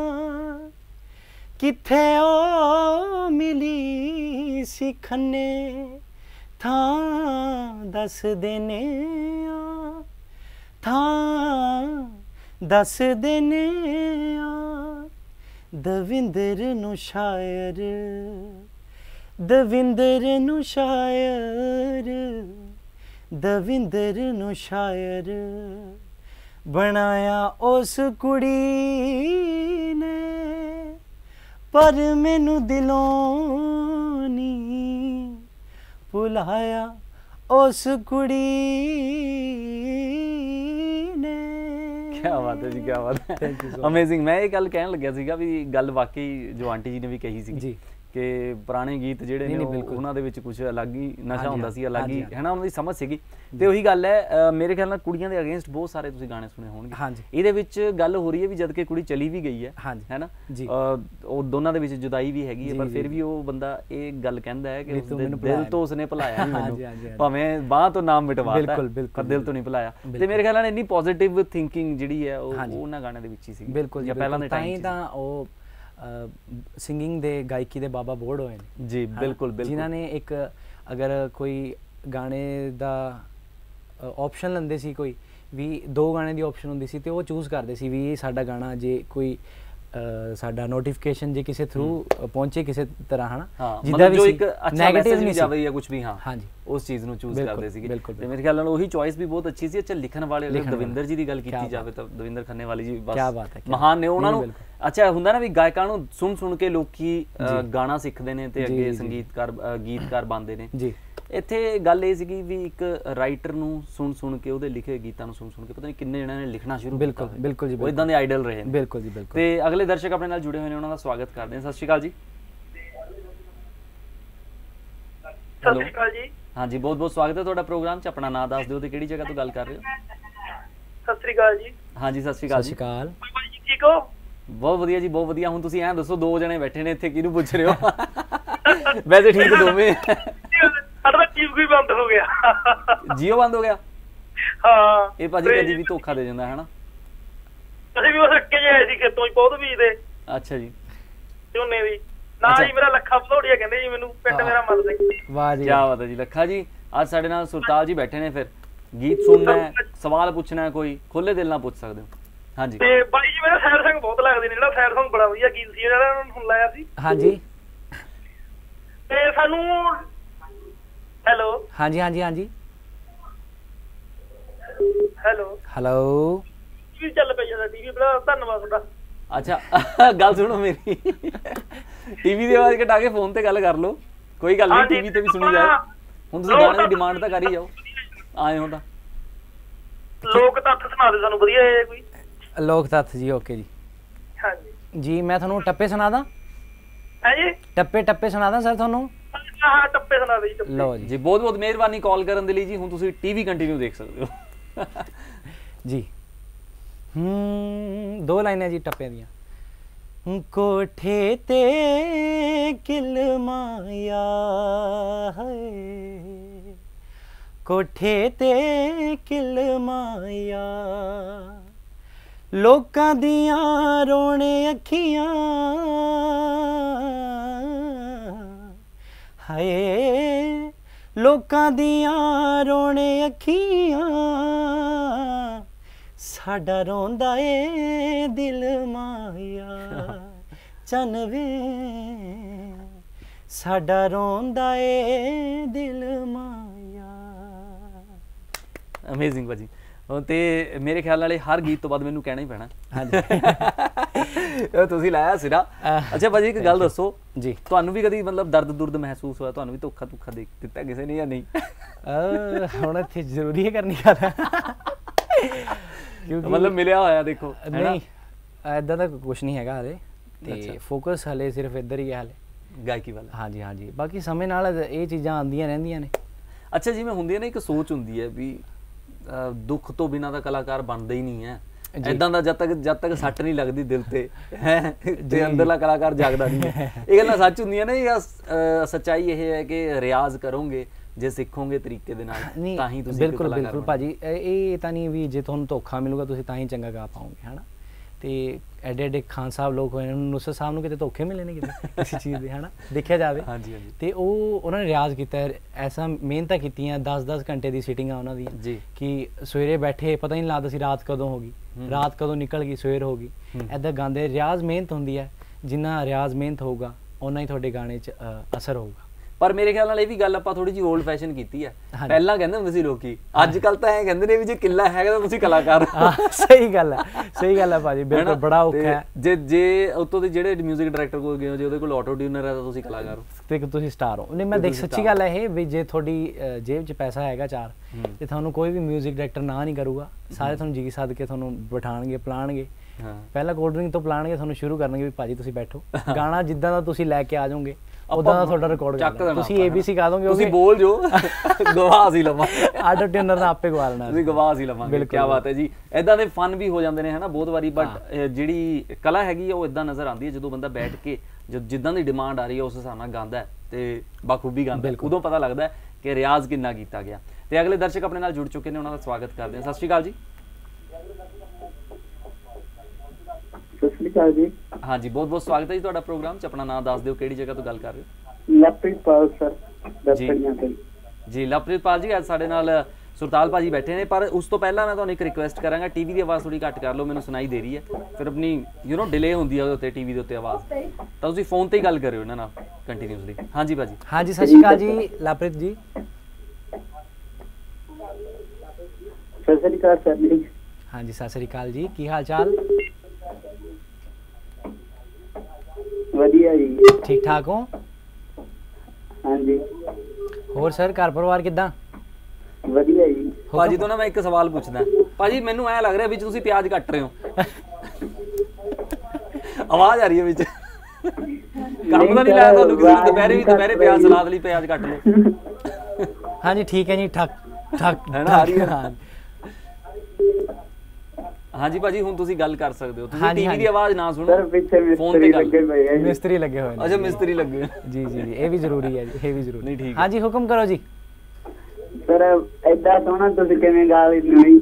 ਕਿੱਥੇ ਉਹ ਮਿਲੀ ਸੀ ਖੰਨੇ ਥਾਂ ਦੱਸ ਦੇਨੇ ਆ ਥਾਂ ਦੱਸ ਦੇਨੇ ਆ ਦਵਿੰਦਰ ਨੂੰ ਸ਼ਾਇਰ ਦਵਿੰਦਰ ਨੂੰ ਸ਼ਾਇਰ ਦਵਿੰਦਰ ਨੂੰ ਸ਼ਾਇਰ ਬਣਾਇਆ ਉਸ ਕੁੜੀ ਨੇ ਪਰ ਮੈਨੂੰ ਦਿਲੋਂ ਨੀ ਭੁਲਾਇਆ ਉਸ ਕੁੜੀ ਨੇ। ਕਿਆ ਬਾਤ ਹੈ ਜੀ, ਕਿਆ ਬਾਤ ਹੈ, ਅਮੇਜ਼ਿੰਗ। ਮੈਂ ਇਹ ਗੱਲ ਕਹਿਣ ਲੱਗਿਆ ਸੀਗਾ ਵੀ ਗੱਲ ਵਾਕਈ ਜੋ ਆਂਟੀ ਜੀ ਨੇ ਵੀ ਕਹੀ ਸੀ ਜੀ ਕਿ ਪੁਰਾਣੇ ਗੀਤ ਜਿਹੜੇ ਨੇ ਉਹਨਾਂ ਦੇ ਵਿੱਚ ਕੁਝ ਅਲੱਗ ਹੀ ਨਸ਼ਾ ਹੁੰਦਾ ਸੀ, ਅਲੱਗ ਹੀ ਹੈ ਨਾ, ਉਹਨਾਂ ਦੀ ਸਮਝ ਸੀਗੀ। ਤੇ ਉਹੀ ਗੱਲ ਹੈ, ਮੇਰੇ ਖਿਆਲ ਨਾਲ ਕੁੜੀਆਂ ਦੇ ਅਗੇਂਸਟ ਬਹੁਤ ਸਾਰੇ ਤੁਸੀਂ ਗਾਣੇ ਸੁਣੇ ਹੋਣਗੇ। ਹਾਂਜੀ, ਇਹਦੇ ਵਿੱਚ ਗੱਲ ਹੋ ਰਹੀ ਹੈ ਵੀ ਜਦ ਕਿ ਕੁੜੀ ਚਲੀ ਵੀ ਗਈ ਹੈ, ਹੈ ਨਾ, ਉਹ ਦੋਨਾਂ ਦੇ ਵਿੱਚ ਜੁਦਾਈ ਵੀ ਹੈਗੀ ਹੈ, ਪਰ ਫਿਰ ਵੀ ਉਹ ਬੰਦਾ ਇਹ ਗੱਲ ਕਹਿੰਦਾ ਹੈ ਕਿ ਉਸਦੇ ਦਿਲ ਤੋਂ ਉਸਨੇ ਭੁਲਾਇਆ ਮੈਨੂੰ, ਭਾਵੇਂ ਬਾਂਹ ਤੋਂ ਨਾਮ ਮਿਟਵਾਤਾ ਪਰ ਦਿਲ ਤੋਂ ਨਹੀਂ ਭੁਲਾਇਆ। ਤੇ ਮੇਰੇ ਖਿਆਲ ਨਾਲ ਇੰਨੀ ਪੋਜ਼ਿਟਿਵ ਥਿੰਕਿੰਗ ਜਿਹੜੀ ਹੈ ਉਹ ਉਹਨਾਂ ਗਾਣਿਆਂ ਦੇ ਵਿੱਚ ਹੀ ਸੀ। ਬਿਲਕੁਲ, ਪਹਿਲਾਂ ਦੇ ਟਾਈਮ ਤਾਂ ਉਹ ਸਿੰਗਿੰਗ ਦੇ ਗਾਇਕੀ ਦੇ ਬਾਬਾ ਬੋਰਡ ਹੋਏ ਨੇ ਜੀ। ਬਿਲਕੁਲ ਬਿਲਕੁਲ, ਜਿਨ੍ਹਾਂ ਨੇ ਇੱਕ ਅਗਰ ਕੋਈ ਗਾਣੇ ਦਾ ਆਪਸ਼ਨ ਲੈਂਦੇ ਸੀ, ਕੋਈ ਵੀ 2 ਗਾਣੇ ਦੀ ਆਪਸ਼ਨ ਹੁੰਦੀ ਸੀ ਤੇ ਉਹ ਚੂਜ਼ ਕਰਦੇ ਸੀ ਵੀ ਇਹ ਸਾਡਾ ਗਾਣਾ ਜੇ ਕੋਈ ਸਾਡਾ ਨੋਟੀਫਿਕੇਸ਼ਨ ਜੇ ਕਿਸੇ ਥਰੂ ਪਹੁੰਚੇ ਕਿਸੇ ਤਰ੍ਹਾਂ, ਹਨਾ, ਜਿੱਦਾਂ ਵੀ ਇੱਕ ਅੱਛਾ ਮੈਸੇਜ ਵੀ ਜਾਵੇ ਜਾਂ ਕੁਝ ਵੀ, ਹਾਂ ਹਾਂਜੀ, ਉਸ ਚੀਜ਼ ਨੂੰ ਚੂਜ਼ ਕਰਦੇ ਸੀਗੇ। ਤੇ ਮੇਰੇ ਖਿਆਲ ਨਾਲ ਉਹੀ ਚੋਇਸ ਵੀ ਬਹੁਤ ਅੱਛੀ ਸੀ। ਅੱਛਾ, ਲਿਖਣ ਵਾਲੇ ਦਵਿੰਦਰ ਜੀ ਦੀ ਗੱਲ ਕੀਤੀ ਜਾਵੇ ਤਾਂ ਦਵਿੰਦਰ ਖੰਨੇਵਾਲੀ ਜੀ ਬਸ ਮਹਾਨ ਨੇ। ਉਹਨਾਂ ਨੂੰ ਅੱਛਾ ਹੁੰਦਾ ਨਾ ਵੀ ਗਾਇਕਾਂ ਨੂੰ ਸੁਣ ਸੁਣ ਕੇ ਲੋਕੀ ਗਾਣਾ ਸਿੱਖਦੇ ਨੇ ਤੇ ਅੱਗੇ ਸੰਗੀਤਕਾਰ ਗੀਤਕਾਰ ਬਣਦੇ ਨੇ ਜੀ। ਇੱਥੇ ਗੱਲ ਇਹ ਸੀਗੀ ਵੀ ਇੱਕ ਰਾਈਟਰ ਨੂੰ ਸੁਣ ਸੁਣ ਕੇ ਉਹਦੇ ਲਿਖੇ ਗੀਤਾਂ ਨੂੰ ਸੁਣ ਸੁਣ ਕੇ ਪਤਾ ਨਹੀਂ ਕਿੰਨੇ ਜਣਿਆਂ ਨੇ ਲਿਖਣਾ ਸ਼ੁਰੂ ਕੀਤਾ। ਬਿਲਕੁਲ ਬਿਲਕੁਲ ਜੀ, ਉਹ ਇਦਾਂ ਦੇ ਆਈਡਲ ਰਹੇ ਨੇ। ਬਿਲਕੁਲ ਜੀ, ਬਿਲਕੁਲ। ਤੇ ਅਗਲੇ ਦਰਸ਼ਕ ਆਪਣੇ ਨਾਲ ਜੁੜੇ ਹੋਏ ਨੇ, ਉਹਨਾਂ ਦਾ ਸਵਾਗਤ ਕਰਦੇ ਹਾਂ। ਸਤਿ ਸ਼੍ਰੀ ਅਕਾਲ ਜੀ। ਸਤਿ ਸ਼੍ਰੀ ਅਕਾਲ ਜੀ। ਹਾਂਜੀ, ਬਹੁਤ ਬਹੁਤ ਸਵਾਗਤ ਹੈ ਤੁਹਾਡਾ ਪ੍ਰੋਗਰਾਮ 'ਚ। ਆਪਣਾ ਨਾਮ ਦੱਸ ਦਿਓ ਤੇ ਕਿਹੜੀ ਜਗ੍ਹਾ ਤੋਂ ਗੱਲ ਕਰ ਰਹੇ ਹੋ? ਸਤਿ ਸ਼੍ਰੀ ਅਕਾਲ ਜੀ। ਹਾਂਜੀ, ਸਤਿ ਸ਼੍ਰੀ ਅਕਾਲ ਜੀ। ਠੀਕ ਹੋ? ਬਹੁਤ ਵਧੀਆ ਜੀ, ਬਹੁਤ ਵਧੀਆ। ਹੁਣ ਤੁਸੀਂ ਐਂ ਦੱਸੋ, 2 ਜਣੇ ਬੈਠੇ ਨੇ ਇੱਥੇ, ਕਿਹਨੂੰ ਪੁੱਛ ਰਹੇ ਹੋ? ਵੈਸੇ ਠੀਕ ਦੋਵੇਂ। ਸਾਡਾ ਜੀਓ ਵੀ ਬੰਦ ਹੋ ਗਿਆ। ਜੀਓ ਬੰਦ ਹੋ ਗਿਆ? ਹਾਂ, ਇਹ ਭਾਜੀ ਕਦੀ ਵੀ ਧੋਖਾ ਦੇ ਜਾਂਦਾ ਹੈ ਨਾ। ਅਸੀਂ ਵੀ ਉਹ ਅੱਕੇ ਜਾਏ ਸੀ ਖੇਤੋਂ ਹੀ ਬਹੁਤ ਬੀਜਦੇ। ਅੱਛਾ ਜੀ। ਝੋਨੇ ਦੀ ਨਾ ਜੀ, ਮੇਰਾ ਲੱਖਾ ਭਦੌੜੀਆ ਕਹਿੰਦੇ ਜੀ ਮੈਨੂੰ, ਪਿੰਡ ਮੇਰਾ ਮਰਦੇ। ਵਾਹ ਜੀ, ਕੀ ਬਾਤ ਹੈ ਜੀ। ਲੱਖਾ ਜੀ, ਅੱਜ ਸਾਡੇ ਨਾਲ ਸੁਰਤਾਲ ਜੀ ਬੈਠੇ ਨੇ। ਫਿਰ ਗੀਤ ਸੁਣਨਾ ਹੈ, ਸਵਾਲ ਪੁੱਛਣਾ ਹੈ, ਕੋਈ ਖੁੱਲੇ ਦਿਲ ਨਾਲ ਪੁੱਛ ਸਕਦੇ ਹੋ। ਹਾਂਜੀ। ਤੇ ਬਾਈ ਜੀ ਮੇਰਾ ਸੈਡ ਸੰਗ ਬਹੁਤ ਲੱਗਦੇ ਨੇ, ਜਿਹੜਾ ਸੈਡ ਸੰਗ ਬੜਾ ਵਧੀਆ ਗੀਤ ਸੀ ਜਿਹੜਾ ਉਹਨਾਂ ਨੂੰ ਲਾਇਆ ਸੀ। ਹਾਂਜੀ। ਤੇ ਸਾਨੂੰ ਹੈਲੋ। ਹਾਂਜੀ ਹਾਂਜੀ ਹਾਂਜੀ। Hello hello. ਕੀ ਚੱਲ ਪਈ ਜਾਂਦਾ ਟੀਵੀ ਬੜਾ, ਧੰਨਵਾਦ ਤੁਹਾਡਾ। ਅੱਛਾ, ਗੱਲ ਸੁਣੋ ਮੇਰੀ। ਟੀਵੀ ਦੀ ਆਵਾਜ਼ ਘਟਾ ਕੇ ਫੋਨ ਤੇ ਗੱਲ ਕਰ ਲਓ, ਕੋਈ ਗੱਲ ਨਹੀਂ, ਟੀਵੀ ਤੇ ਵੀ ਸੁਣੀ ਜਾਏ। ਹੁਣ ਤੁਸੀਂ ਗਾਣੇ ਦੀ ਡਿਮਾਂਡ ਤਾਂ ਕਰ ਹੀ ਜਾਓ, ਆਏ ਹੋ ਤਾਂ। ਲੋਕ ਤੱਥ ਸੁਣਾ ਦਿਓ ਸਾਨੂੰ ਵਧੀਆ ਕੋਈ। ਲੋਕ ਤੱਥ ਜੀ, ਓਕੇ ਜੀ। ਹਾਂਜੀ ਜੀ, ਮੈਂ ਤੁਹਾਨੂੰ ਟੱਪੇ ਸੁਣਾ ਦਾਂ? ਹੈ ਜੀ, ਟੱਪੇ ਸੁਣਾ ਦਾਂ ਸਰ ਤੁਹਾਨੂੰ? ਹਾਂ, ਟੱਪੇ ਸੁਣਾ ਦਿਓ ਜੀ। ਲਓ ਜੀ, ਬਹੁਤ ਬਹੁਤ ਮਿਹਰਬਾਨੀ ਕਾਲ ਕਰਨ ਦੇ ਲਈ ਜੀ। ਹੁਣ ਤੁਸੀਂ ਟੀਵੀ ਕੰਟੀਨਿਊ ਦੇਖ ਸਕਦੇ ਹੋ ਜੀ। 2 ਲਾਈਨਾਂ ਜੀ ਟੱਪਿਆਂ ਦੀਆਂ। ਕੋਠੇ ਤੇ ਕਿਲਮਾਇਆ ਹੈ, ਕੋਠੇ ਤੇ ਕਿਲਮਾਇਆ, ਲੋਕਾਂ ਦੀਆਂ ਰੋਣੇ ਅੱਖੀਆਂ ਹਾਏ, ਲੋਕਾਂ ਦੀਆਂ ਰੋਣੇ ਅੱਖੀਆਂ ਸਾਡਾ ਰੋਂਦਾ ਏ ਦਿਲ ਮਾਇਆ ਚੰਨ ਵੇ ਸਾਡਾ ਰੋਂਦਾ ਏ ਦਿਲ ਮਾਇਆ। ਅਮੇਜ਼ਿੰਗ ਭਾਜੀ। ਤੇ ਮੇਰੇ ਖਿਆਲ ਵਾਲੇ ਹਰ ਗੀਤ ਤੋਂ ਬਾਅਦ ਮੈਨੂੰ ਕਹਿਣਾ ਹੀ ਪੈਣਾ। ਹਾਂਜੀ ਤੁਸੀਂ ਲਾਇਆ ਸਿਰਾ। ਅੱਛਾ ਭਾਜੀ ਇੱਕ ਗੱਲ ਦੱਸੋ ਜੀ, ਤੁਹਾਨੂੰ ਵੀ ਕਦੀ ਮਤਲਬ ਦਰਦ ਦੁਰਦ ਮਹਿਸੂਸ ਹੋਇਆ? ਤੁਹਾਨੂੰ ਵੀ ਧੋਖਾ ਧੁੱਖਾ ਦੇ ਦਿੱਤਾ ਕਿਸੇ ਨੇ ਜਾਂ ਨਹੀਂ? ਹੁਣ ਇੱਥੇ ਜ਼ਰੂਰੀ ਹੈ ਕਰਨੀ ਗੱਲ ਕਿਉਂਕਿ ਮਤਲਬ ਮਿਲਿਆ ਹੋਇਆ ਦੇਖੋ। ਨਹੀਂ ਇੱਦਾਂ ਦਾ ਕੁਛ ਨਹੀਂ ਹੈਗਾ ਹਾਲੇ, ਤੇ ਫੋਕਸ ਹਾਲੇ ਸਿਰਫ ਇੱਧਰ ਹੀ ਹੈ ਹਾਲੇ ਗਾਇਕੀ ਵਾਲਾ। ਹਾਂਜੀ ਹਾਂਜੀ, ਬਾਕੀ ਸਮੇਂ ਨਾਲ ਇਹ ਚੀਜ਼ਾਂ ਆਉਂਦੀਆਂ ਰਹਿੰਦੀਆਂ ਨੇ। ਅੱਛਾ ਜਿਵੇਂ ਹੁੰਦੀ ਹੈ ਨਾ ਇੱਕ ਸੋਚ ਹੁੰਦੀ ਹੈ ਵੀ ਦੁੱਖ ਤੋਂ ਬਿਨਾਂ ਤਾਂ ਕਲਾਕਾਰ ਬਣਦਾ ਹੀ ਨਹੀਂ ਹੈ, ਏਦਾਂ ਦਾ ਜਦ ਤੱਕ ਸੱਟ ਨਹੀਂ ਲੱਗਦੀ ਦਿਲ ਤੇ ਤੇ ਅੰਦਰਲਾ ਕਲਾਕਾਰ ਜਾਗਦਾ ਨਹੀਂ ਹੈ। ਇਹ ਗੱਲਾਂ ਸੱਚ ਹੁੰਦੀਆਂ ਨੇ ਜਾਂ ਸੱਚਾਈ ਇਹ ਹੈ ਕਿ ਰਿਆਜ਼ ਕਰੋਗੇ ਜੇ ਸਿੱਖੋਗੇ ਤਰੀਕੇ ਦੇ ਨਾਲ ਤਾਂ ਹੀ ਤੁਸੀਂ ਬਿਲਕੁਲ ਬਿਲਕੁਲ ਭਾਜੀ, ਇਹ ਤਾਂ ਨਹੀਂ ਵੀ ਜੇ ਤੁਹਾਨੂੰ ਧੋਖਾ ਮਿਲੂਗਾ ਤੁਸੀਂ ਤਾਂ ਹੀ ਚੰਗਾ ਗਾ ਪਾਓਗੇ, ਹੈ ਨਾ। ਤੇ ਐਡੇ ਐਡੇ ਖਾਨ ਸਾਹਿਬ ਲੋਕ ਹੋਏ ਨੇ, ਨੁਸਰਤ ਸਾਹਿਬ ਨੂੰ ਕਿਤੇ ਧੋਖੇ ਮਿਲੇ ਨੇ ਕਿਤੇ ਕਿਸੇ ਚੀਜ਼ ਦੇ, ਹੈ ਨਾ, ਦੇਖਿਆ ਜਾਵੇ। ਹਾਂਜੀ ਹਾਂਜੀ। ਤੇ ਉਹਨਾਂ ਨੇ ਰਿਆਜ਼ ਕੀਤਾ, ਐਸਾ ਮਿਹਨਤਾਂ ਕੀਤੀਆਂ, 10-10 ਘੰਟੇ ਦੀ ਸਿਟਿੰਗਾਂ ਉਹਨਾਂ ਦੀਆਂ ਜੀ, ਕਿ ਸਵੇਰੇ ਬੈਠੇ ਪਤਾ ਹੀ ਨਹੀਂ ਲੱਗਦਾ ਸੀ ਰਾਤ ਕਦੋਂ ਹੋ ਗਈ, ਰਾਤ ਕਦੋਂ ਨਿਕਲ ਗਈ, ਸਵੇਰ ਹੋ ਗਈ, ਇੱਦਾਂ ਗਾਉਂਦੇ। ਰਿਆਜ਼ ਮਿਹਨਤ ਹੁੰਦੀ ਹੈ, ਜਿੰਨਾ ਰਿਆਜ਼ ਮਿਹਨਤ ਹੋਊਗਾ ਓਨਾ ਹੀ ਤੁਹਾਡੇ ਗਾਣੇ 'ਚ ਅਸਰ ਹੋਊਗਾ। ਪਰ ਮੇਰੇ ਖਿਆਲ ਨਾਲ ਇਹ ਵੀ ਗੱਲ ਆਪਾਂ ਥੋੜੀ ਜਿਹੀ ਓਲਡ ਫੈਸ਼ਨ ਕੀਤੀ ਹੈ। ਪਹਿਲਾਂ ਕਹਿੰਦੇ ਹੁੰਦੇ ਸੀ ਲੋਕੀ, ਅੱਜ ਕੱਲ ਤਾਂ ਇਹ ਕਹਿੰਦੇ ਨੇ ਵੀ ਜੇ ਕਿੱਲਾ ਹੈਗਾ ਤਾਂ ਤੁਸੀਂ ਕਲਾਕਾਰ। ਸਹੀ ਗੱਲ ਹੈ, ਸਹੀ ਗੱਲ ਹੈ ਭਾਜੀ, ਬਿਲਕੁਲ ਬੜਾ ਔਖਾ ਹੈ। ਜੇ ਉੱਤੋਂ ਦੇ ਜਿਹੜੇ ਮਿਊਜ਼ਿਕ ਡਾਇਰੈਕਟਰ ਕੋਲ ਗਏ ਹੋ, ਜੇ ਉਹਦੇ ਕੋਲ ਆਟੋ ਟਿਊਨਰ ਹੈ ਤਾਂ ਤੁਸੀਂ ਕਲਾਕਾਰ ਹੋ ਤੇ ਤੁਸੀਂ ਸਟਾਰ ਹੋ। ਨਹੀਂ ਮੈਂ ਦੇਖ, ਸੱਚੀ ਗੱਲ ਹੈ ਇਹ ਵੀ ਜੇ ਤੁਹਾਡੀ ਜੇਬ 'ਚ ਪੈਸਾ ਹੈਗਾ ਚਾਰ ਤੇ ਤੁਹਾਨੂੰ ਕੋਈ ਵੀ ਮਿਊਜ਼ਿਕ ਡਾਇਰੈਕਟਰ ਨਾ ਨਹੀਂ ਕਰੂਗਾ। ਸਾਰੇ ਤੁਹਾਨੂੰ ਜੀ ਸੱਦ ਕੇ ਤੁਹਾਨੂੰ ਬਿਠਾਣਗੇ, ਪਲਾਣਗੇ, ਪਹਿਲਾਂ ਕੋਲਡ ਡਰਿੰਕ ਤੋਂ ਪਲਾਣਗੇ, ਤੁਹਾਨੂੰ ਸ਼ੁਰੂ ਕਰਨਗੇ ਵੀ ਭਾਜੀ ਤੁਸੀਂ ਬੈਠੋ, ਗਾਣਾ ਜਿੱਦਾਂ ਦਾ ਤੁਸੀਂ ਲੈ ਕੇ ਆ ਜਾਓਗੇ ਉਦਾਂ ਦਾ ਤੁਹਾਡਾ ਰਿਕਾਰਡ ਕਰਨਾ। ਤੁਸੀਂ ABC ਗਾ ਦੋਗੇ, ਤੁਸੀਂ ਬੋਲ ਜੋ ਗਵਾਹ ਅਸੀਂ ਲਵਾਂਗੇ, ਆਟੋ ਟਿਊਨਰ ਦਾ ਆਪੇ ਗਵਾ ਲੈਣਾ, ਤੁਸੀਂ ਗਵਾਹ ਅਸੀਂ ਲਵਾਂਗੇ। ਕੀ ਬਾਤ ਹੈ ਜੀ। ਇਦਾਂ ਦੇ ਫਨ ਵੀ ਹੋ ਜਾਂਦੇ ਨੇ ਹਨਾ ਬਹੁਤ ਵਾਰੀ, ਬਟ ਜਿਹੜੀ ਕਲਾ ਹੈਗੀ ਆ ਉਹ ਇਦਾਂ ਨਜ਼ਰ ਆਉਂਦੀ ਹੈ ਜਦੋਂ ਬੰਦਾ ਬੈਠ ਕੇ ਜਿੱਦਾਂ ਦੀ ਡਿਮਾਂਡ ਆ ਰਹੀ ਹੈ ਉਸ ਹਿਸਾਬ ਨਾਲ ਗਾਉਂਦਾ ਹੈ ਤੇ ਬਾਖੂਬੀ ਗਾਉਂਦਾ, ਉਦੋਂ ਪਤਾ ਲੱਗਦਾ ਕਿ ਰਿਆਜ਼ ਕਿੰਨਾ ਕੀਤਾ ਗਿਆ। ਤੇ ਅਗਲੇ ਦਰਸ਼ਕ ਆਪਣੇ ਨਾਲ ਜੁੜ ਚੁੱਕੇ ਨੇ, ਉਹਨਾਂ ਦਾ ਸਵਾਗਤ ਕਰਦੇ ਹਾਂ। ਸਤਿ ਸ਼੍ਰੀ ਅਕਾਲ ਜੀ। ਸਤਿ ਸ਼੍ਰੀ ਅਕਾਲ ਜੀ। ਹਾਂਜੀ ਬਹੁਤ ਬਹੁਤ ਸਵਾਗਤ ਹੈ ਜੀ ਤੁਹਾਡਾ ਪ੍ਰੋਗਰਾਮ 'ਚ। ਆਪਣਾ ਨਾਮ ਦੱਸ ਦਿਓ, ਕਿਹੜੀ ਜਗ੍ਹਾ ਤੋਂ ਗੱਲ ਕਰ ਰਹੇ ਹੋ? ਲਵਪ੍ਰੀਤ ਪਾਲ ਸਰ ਦਸਪੜੀਆਂ ਤੋਂ ਜੀ। ਲਵਪ੍ਰੀਤ ਪਾਲ ਜੀ ਅੱਜ ਸਾਡੇ ਨਾਲ ਸੁਰਤਾਲ ਭਾਜੀ ਬੈਠੇ ਨੇ, ਪਰ ਉਸ ਤੋਂ ਪਹਿਲਾਂ ਮੈਂ ਤੁਹਾਨੂੰ ਇੱਕ ਰਿਕੁਐਸਟ ਕਰਾਂਗਾ, ਟੀਵੀ ਦੀ ਆਵਾਜ਼ ਥੋੜੀ ਘੱਟ ਕਰ ਲਓ, ਮੈਨੂੰ ਸੁਣਾਈ ਦੇ ਰਹੀ ਹੈ। ਫਿਰ ਆਪਣੀ ਡਿਲੇ ਹੁੰਦੀ ਹੈ ਉਹਦੇ ਉੱਤੇ ਟੀਵੀ ਦੇ ਉੱਤੇ ਆਵਾਜ਼, ਤਾਂ ਤੁਸੀਂ ਫੋਨ ਤੇ ਹੀ ਗੱਲ ਕਰਿਓ ਇਹਨਾਂ ਨਾਲ ਕੰਟੀਨਿਊਸਲੀ। ਹਾਂਜੀ ਭਾਜੀ। ਹਾਂਜੀ ਸਤਿ ਸ਼੍ਰੀ ਅਕਾਲ ਜੀ ਲਵਪ੍ਰੀਤ ਜੀ। ਸਤਿ ਸ਼੍ਰੀ ਅਕਾਲ ਸਰ ਜੀ। ਹਾਂਜੀ ਸਤਿ ਸ਼੍ਰੀ ਅਕਾਲ ਜੀ, ਕੀ ਹਾਲ ਚਾਲ? ਵਧੀਆ ਜੀ। ਠੀਕ ਠਾਕ ਹੋ? ਹਾਂਜੀ। ਹੋਰ ਸਰ ਘਰ ਪਰਿਵਾਰ ਕਿੱਦਾਂ? ਵਧੀਆ ਜੀ। ਭਾਜੀ ਤੋਂ ਨਾ ਮੈਂ ਇੱਕ ਸਵਾਲ ਪੁੱਛਦਾ ਭਾਜੀ, ਮੈਨੂੰ ਐ ਲੱਗ ਰਿਹਾ ਵਿੱਚ ਤੁਸੀਂ ਪਿਆਜ਼ ਕੱਟ ਰਹੇ ਹੋ, ਆਵਾਜ਼ ਆ ਰਹੀ ਹੈ ਵਿੱਚ। ਕੰਮ ਤਾਂ ਨਹੀਂ ਲਾਇਆ ਤੁਹਾਨੂੰ ਕਿਸੇ ਨੇ ਦੁਪਹਿਰੇ ਪਿਆਜ਼ ਸਲਾਦ ਲਈ ਪਿਆਜ਼ ਕੱਟ ਲਓ? ਹਾਂਜੀ ਠੀਕ ਹੈ ਜੀ, ਠੱਕ ਠੱਕ ਹੈ ਨਾ, ਆ ਰਹੀ ਹੈ। ਹਾਂਜੀ ਭਾਜੀ ਹੁਣ ਤੁਸੀਂ ਗੱਲ ਕਰ ਸਕਦੇ ਹੋ, ਤੁਸੀਂ ਟੀਵੀ ਦੀ ਆਵਾਜ਼ ਨਾ ਸੁਣੋ, ਫੋਨ ਤੇ ਗੱਲ। ਮਿਸਤਰੀ ਲੱਗੇ ਹੋਏ ਨੇ। ਅੱਛਾ ਮਿਸਤਰੀ ਲੱਗੇ ਹੋਏ। ਜੀ ਜੀ ਇਹ ਵੀ ਜ਼ਰੂਰੀ ਹੈ ਜੀ, ਇਹ ਵੀ ਜ਼ਰੂਰੀ। ਨਹੀਂ ਠੀਕ। ਹਾਂਜੀ ਹੁਕਮ ਕਰੋ ਜੀ। ਸਰ ਐਡਾ ਸੋਹਣਾ ਤੁਸੀਂ ਕਿਵੇਂ ਗਾ ਲੈਂਦੇ ਹੋ?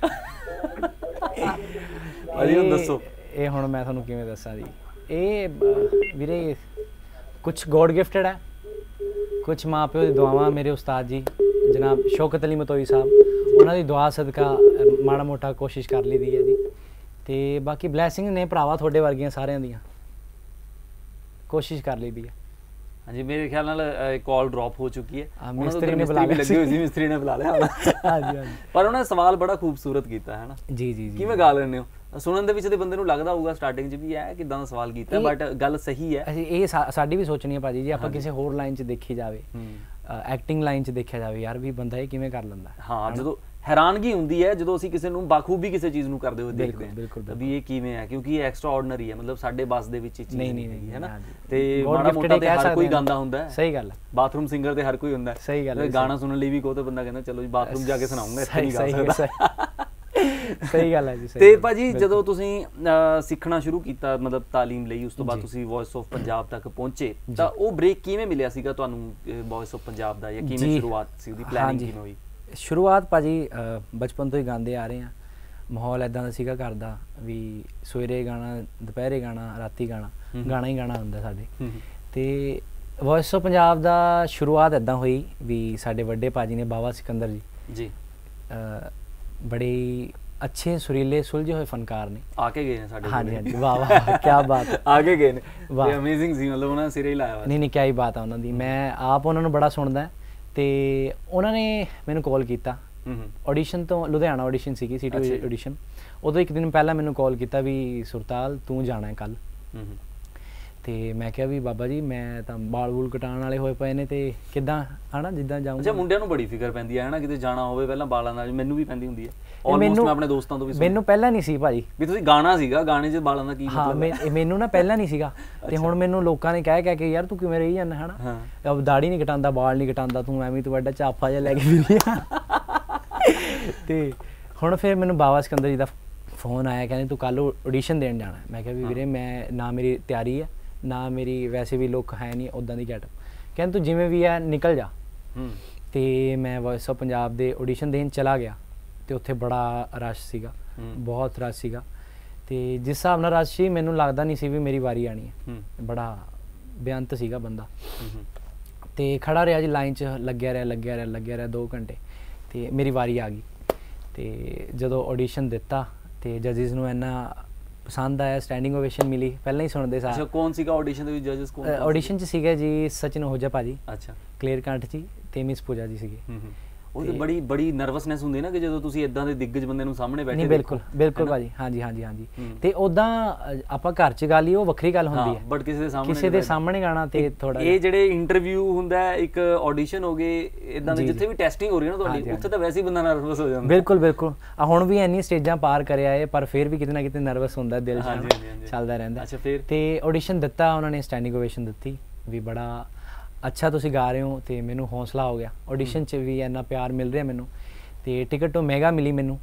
ਅਜੀ ਹੁਣ ਦੱਸੋ। ਇਹ ਹੁਣ ਮੈਂ ਤੁਹਾਨੂੰ ਕਿਵੇਂ ਦੱਸਾਂ ਜੀ, ਇਹ ਵੀਰੇ ਕੁਛ ਗੋਡ ਗਿਫਟਡ ਹੈ, ਕੁਛ ਮਾਂ ਪਿਓ ਦੀ ਦੁਆਵਾਂ, ਮੇਰੇ ਉਸਤਾਦ ਜੀ ਜਨਾਬ ਸ਼ੌਕਤ ਅਲੀ ਮਤੋਈ ਸਾਹਿਬ, ਉਹਨਾਂ ਦੀ ਦੁਆ ਸਦਕਾ ਮਾੜਾ ਮੋਟਾ ਕੋਸ਼ਿਸ਼ ਕਰ ਲਈ ਦੀ ਹੈ ਜੀ। ਤੇ ਬਾਕੀ ਬਲੈਸਿੰਗ ਨੇ ਭਰਾਵਾ ਤੁਹਾਡੇ ਵਰਗੀਆਂ ਸਾਰਿਆਂ ਦੀਆਂ, ਕੋਸ਼ਿਸ਼ ਕਰ ਲਈ ਦੀ ਹੈ। ਹਾਂਜੀ ਮੇਰੇ ਖਿਆਲ ਨਾਲ ਕਾਲ ਡ੍ਰੌਪ ਹੋ ਚੁੱਕੀ ਹੈ, ਮਿਸਤਰੀ ਨੇ ਬੁਲਾ ਲਿਆ, ਲੱਗੀ ਹੋਈ ਸੀ, ਮਿਸਤਰੀ ਨੇ ਬੁਲਾ ਲਿਆ। ਹਾਂਜੀ ਹਾਂਜੀ। ਪਰ ਉਹਨਾਂ ਨੇ ਸਵਾਲ ਬੜਾ ਖੂਬਸੂਰਤ ਕੀਤਾ ਹੈ ਨਾ। ਜੀ ਜੀ ਜੀ। ਕਿਵੇਂ ਗਾ ਲੈਂਦੇ ਹੋ? ਸੁਣਨ ਦੇ ਵਿੱਚ ਤੇ ਬੰਦੇ ਨੂੰ ਲੱਗਦਾ ਹੋਊਗਾ ਸਟਾਰਟਿੰਗ 'ਚ ਵੀ ਇਹ ਕਿੱਦਾਂ ਦਾ ਸਵਾਲ ਕੀਤਾ, ਬਟ ਗੱਲ ਸਹੀ ਹੈ। ਇਹ ਸਾਡੀ ਵੀ ਸੋਚਣੀ ਹੈ ਭਾਜੀ, ਜੇ ਆਪਾਂ ਕਿਸੇ ਹੋਰ ਲਾਈਨ 'ਚ ਦੇਖੀ ਜਾਵੇ, ਐਕਟਿੰਗ ਲਾਈਨ 'ਚ ਦੇਖਿਆ ਜਾਵੇ, ਯਾਰ ਵੀ ਬੰਦਾ ਇਹ ਕਿਵੇਂ ਕਰ ਲੈਂਦਾ। ਹਾਂ ਜਦੋਂ ਹੈਰਾਨਗੀ ਹੁੰਦੀ ਹੈ ਜਦੋਂ ਅਸੀਂ ਕਿਸੇ ਨੂੰ ਬਾਖੂਬੀ ਕਿਸੇ ਚੀਜ਼ ਨੂੰ ਕਰਦੇ ਹੋਏ ਦੇਖਦੇ ਹਾਂ ਵੀ ਇਹ ਕਿਵੇਂ ਹੈ, ਕਿਉਂਕਿ ਇਹ ਐਕਸਟਰਾ ਆਰਡੀਨਰੀ ਹੈ, ਮਤਲਬ ਸਾਡੇ ਬਸ ਦੇ ਵਿੱਚ ਨਹੀਂ ਹੈ ਨਾ। ਤੇ ਮਾੜਾ ਮੋਟਾ ਤੇ ਹਰ ਕੋਈ ਗਾਉਂਦਾ ਹੁੰਦਾ ਹੈ। ਸਹੀ ਗੱਲ ਹੈ। ਬਾਥਰੂਮ ਸਿੰਗਰ ਤੇ ਹਰ ਕੋਈ ਹੁੰਦਾ ਹੈ। ਸਹੀ ਗੱਲ ਹੈ। ਗਾਣਾ ਸੁਣਨ ਲਈ ਵੀ ਕਹੋ ਤਾਂ ਬੰਦਾ ਕਹਿੰਦਾ ਚਲੋ ਜੀ ਬਾਥਰੂਮ ਜਾ ਕੇ ਸੁਣਾਉਂਗਾ, ਇੱਥੇ ਨਹੀਂ ਗਾ ਸਕਦਾ। ਸਹੀ ਗੱਲ ਹੈ ਜੀ। ਤੇ ਭਾਜੀ ਜਦੋਂ ਤੁਸੀਂ ਸਿੱਖਣਾ ਸ਼ੁਰੂ ਕੀਤਾ, ਮਤਲਬ ਤਾਲੀਮ ਲਈ, ਉਸ ਤੋਂ ਬਾਅਦ ਤੁਸੀਂ ਵੌਇਸ ਆਫ ਪੰਜਾਬ ਤੱਕ ਪਹੁੰਚੇ, ਤਾਂ ਉਹ ਬ੍ਰੇਕ ਕਿਵੇਂ ਮਿਲਿਆ ਸੀਗਾ ਤੁਹਾਨੂੰ ਵੌਇਸ ਆਫ ਪੰਜਾਬ ਦਾ, ਜਾਂ ਕਿਵੇਂ ਸ਼ੁਰੂਆਤ ਸੀ ਉਹਦੀ, ਪਲੈਨਿੰਗ ਕਿਵੇਂ ਹੋਈ? ਸ਼ੁਰੂਆਤ ਭਾਜੀ ਬਚਪਨ ਤੋਂ ਹੀ ਗਾਉਂਦੇ ਆ ਰਹੇ ਹਾਂ, ਮਾਹੌਲ ਇੱਦਾਂ ਦਾ ਸੀਗਾ ਘਰ ਦਾ ਵੀ ਸਵੇਰੇ ਗਾਣਾ, ਦੁਪਹਿਰੇ ਗਾਣਾ, ਰਾਤੀ ਗਾਣਾ, ਗਾਣਾ ਹੀ ਗਾਣਾ ਹੁੰਦਾ ਸਾਡੇ। ਤੇ ਵੌਇਸ ਆਫ ਪੰਜਾਬ ਦਾ ਸ਼ੁਰੂਆਤ ਇੱਦਾਂ ਹੋਈ ਵੀ ਸਾਡੇ ਵੱਡੇ ਭਾਜੀ ਨੇ ਬਾਵਾ ਸਿਕੰਦਰ ਜੀ ਬੜੇ ਅੱਛੇ ਸੁਰੀਲੇ ਸੁਲਝੇ ਹੋਏ ਫਨਕਾਰ ਨੇ, ਆ ਕੇ ਗਏ ਨੇ ਸਾਡੇ। ਹਾਂਜੀ ਹਾਂਜੀ, ਵਾਹ ਵਾਹ ਕੀ ਬਾਤ, ਆ ਕੇ ਗਏ ਨੇ, ਵਾਹ ਅਮੇਜ਼ਿੰਗ ਸੀ, ਮਤਲਬ ਉਹਨਾਂ ਸਿਰੇ ਹੀ ਲਾਇਆ ਵਾ। ਨਹੀਂ ਨਹੀਂ, ਕੀ ਬਾਤ ਆ ਉਹਨਾਂ ਦੀ। ਮੈਂ ਆਪ ਉਹਨਾਂ ਨੂੰ ਬੜਾ ਸੁਣਦਾ ਤੇ ਉਹਨਾਂ ਨੇ ਮੈਨੂੰ ਕਾਲ ਕੀਤਾ ਆਡੀਸ਼ਨ ਤੋਂ, ਲੁਧਿਆਣਾ ਆਡੀਸ਼ਨ ਸੀਗੀ, ਸਿਟੀ ਆਡੀਸ਼ਨ। ਉਦੋਂ ਇੱਕ ਦਿਨ ਪਹਿਲਾਂ ਮੈਨੂੰ ਕਾਲ ਕੀਤਾ ਵੀ ਸੁਰਤਾਲ ਤੂੰ ਜਾਣਾ ਹੈ ਕੱਲ। ਤੇ ਮੈਂ ਕਿਹਾ ਵੀ ਬਾਬਾ ਜੀ ਮੈਂ ਤਾਂ ਬਾਲ ਬੂਲ ਕਟਾਉਣ ਵਾਲੇ ਹੋਏ ਪਏ ਨੇ ਤੇ ਕਿੱਦਾਂ ਹਨਾ ਜਿੱਦਾਂ ਜਾਊਂਗਾ। ਅੱਛਾ, ਮੁੰਡਿਆਂ ਨੂੰ ਬੜੀ ਫਿਕਰ ਪੈਂਦੀ ਹੈ ਹਨਾ, ਕਿਤੇ ਜਾਣਾ ਹੋਵੇ ਪਹਿਲਾਂ ਬਾਲਾਂ ਨਾਲ, ਮੈਨੂੰ ਵੀ ਪੈਂਦੀ ਹੁੰਦੀ ਹੈ ਆਲਮੋਸਟ, ਮੈਂ ਆਪਣੇ ਦੋਸਤਾਂ ਤੋਂ ਵੀ। ਮੈਨੂੰ ਪਹਿਲਾਂ ਨਹੀਂ ਸੀ ਭਾਜੀ ਵੀ ਤੁਸੀਂ ਗਾਣਾ ਸੀਗਾ, ਗਾਣੇ 'ਚ ਬਾਲਾਂ ਦਾ ਕੀ ਮਤਲਬ? ਹਾਂ ਮੈਨੂੰ ਨਾ ਪਹਿਲਾਂ ਨਹੀਂ ਸੀਗਾ ਤੇ ਹੁਣ ਮੈਨੂੰ ਲੋਕਾਂ ਨੇ ਕਹਿ ਕੇ ਯਾਰ ਤੂੰ ਕਿਵੇਂ ਰਹੀ ਜਾਂਦਾ ਹਨਾ, ਦਾੜੀ ਨਹੀਂ ਕਟਾਉਂਦਾ, ਬਾਲ ਨਹੀਂ ਕਟਾਉਂਦਾ, ਤੂੰ ਐਵੇਂ ਤੂੰ ਐਡਾ ਚਾਫਾ ਜਿਹਾ ਲੈ ਕੇ ਫਿਰੀ ਆ। ਤੇ ਹੁਣ ਫਿਰ ਮੈਨੂੰ ਬਾਵਾ ਸਿਕੰਦਰ ਜੀ ਦਾ ਫੋਨ ਆਇਆ, ਕਹਿੰਦੇ ਤੂੰ ਕੱਲ ਆਡੀਸ਼ਨ ਦੇਣ ਜਾਣਾ। ਮੈਂ ਕਿਹਾ ਵੀ ਵੀਰੇ ਮੈਂ ਨਾ ਮੇਰੀ ਤਿਆਰੀ ਹੈ ਨਾ ਮੇਰੀ ਵੈਸੇ ਵੀ ਲੁੱਕ ਹੈ ਨਹੀਂ ਉੱਦਾਂ ਦੀ ਗੈਟਅਪ। ਕਹਿੰਦੇ ਤੂੰ ਜਿਵੇਂ ਵੀ ਹੈ ਨਿਕਲ ਜਾ। ਤੇ ਮੈਂ ਵੌਇਸ ਆਫ ਪੰਜਾਬ ਦੇ ਆਡੀਸ਼ਨ ਦੇਣ ਚਲਾ ਗਿਆ ਤੇ ਉੱਥੇ ਬੜਾ ਰਸ਼ ਸੀਗਾ, ਬਹੁਤ ਰਸ਼ ਸੀਗਾ। ਤੇ ਜਿਸ ਹਿਸਾਬ ਨਾਲ ਰਸ਼ ਸੀ ਮੈਨੂੰ ਲੱਗਦਾ ਨਹੀਂ ਸੀ ਵੀ ਮੇਰੀ ਵਾਰੀ ਆਣੀ ਹੈ, ਬੜਾ ਬੇਅੰਤ ਸੀਗਾ ਬੰਦਾ। ਤੇ ਖੜਾ ਰਿਹਾ ਜੀ ਲਾਈਨ 'ਚ, ਲੱਗਿਆ ਰਿਹਾ 2 ਘੰਟੇ ਤੇ ਮੇਰੀ ਵਾਰੀ ਆ ਗਈ। ਤੇ ਜਦੋਂ ਆਡੀਸ਼ਨ ਦਿੱਤਾ ਤੇ ਜੱਜਿਸ ਨੂੰ ਇੰਨਾ ਪਸੰਦ ਆਇਆ, ਸਟੈਂਡਿੰਗ ਓਵੇਸ਼ਨ ਮਿਲੀ, ਪਹਿਲਾਂ ਹੀ ਸੁਣਦੇ ਸਾਰੇ। ਅੱਛਾ, ਕੌਣ ਸੀਗਾ ਆਡੀਸ਼ਨ ਦੇ ਵਿੱਚ ਜੱਜਸ? ਕੌਣ ਆਡੀਸ਼ਨ 'ਚ ਸੀਗੇ ਜੀ ਸਚਿਨ ਹੋਜਾ ਭਾਜੀ, ਅੱਛਾ, ਕਲੀਅਰ ਕੰਠ ਜੀ ਤੇ ਮਿਸ ਪੂਜਾ ਜੀ ਸੀਗੇ। ਉਹ ਤੇ ਬੜੀ ਨਰਵਸਨੈਸ ਹੁੰਦੀ ਨਾ ਕਿ ਜਦੋਂ ਤੁਸੀਂ ਇਦਾਂ ਦੇ ਦਿੱਗਜ ਬੰਦੇ ਨੂੰ ਸਾਹਮਣੇ ਬੈਠੇ। ਨਹੀਂ ਬਿਲਕੁਲ ਭਾਜੀ, ਹਾਂਜੀ। ਤੇ ਉਦਾਂ ਆਪਾਂ ਘਰ 'ਚ ਗੱਲ ਹੀ ਉਹ ਵੱਖਰੀ ਗੱਲ ਹੁੰਦੀ ਹੈ, ਬਟ ਕਿਸੇ ਦੇ ਸਾਹਮਣੇ ਗਾਣਾ ਤੇ ਥੋੜਾ ਇਹ ਜਿਹੜੇ ਇੰਟਰਵਿਊ ਹੁੰਦਾ ਇੱਕ ਆਡੀਸ਼ਨ ਹੋ ਗਏ ਇਦਾਂ ਦੇ, ਜਿੱਥੇ ਵੀ ਟੈਸਟਿੰਗ ਹੋ ਰਹੀ ਹੈ ਨਾ ਤੁਹਾਡੀ, ਉੱਥੇ ਤਾਂ ਵੈਸੇ ਹੀ ਬੰਦਾ ਨਰਵਸ ਹੋ ਜਾਂਦਾ। ਬਿਲਕੁਲ ਹੁਣ ਵੀ ਇੰਨੀ ਸਟੇਜਾਂ ਪਾਰ ਕਰਿਆ ਹੈ ਪਰ ਫਿਰ ਵੀ ਕਿਤੇ ਨਾ ਕਿਤੇ ਨਰਵਸ ਹੁੰਦਾ, ਦਿਲ ਚੱਲਦਾ ਰਹਿੰਦਾ। ਅੱਛਾ, ਫਿਰ ਤੇ ਆਡੀਸ਼ਨ ਦਿੱਤਾ, ਉਹਨਾਂ ਨੇ ਸਟੈਂਡਿੰਗ ਓਵੇਸ਼ਨ ਦਿੱਤੀ ਵੀ ਬੜਾ ਅੱਛਾ ਤੁਸੀਂ ਗਾ ਰਹੇ ਹੋ ਤੇ ਮੈਨੂੰ ਹੌਸਲਾ ਹੋ ਗਿਆ। ਆਡੀਸ਼ਨ 'ਚ ਵੀ ਇੰਨਾ ਪਿਆਰ ਮਿਲ ਰਿਹਾ ਮੈਨੂੰ। ਤੇ ਟਿਕਟ ਤੋਂ ਮੈਗਾ ਮਿਲੀ ਮੈਨੂੰ,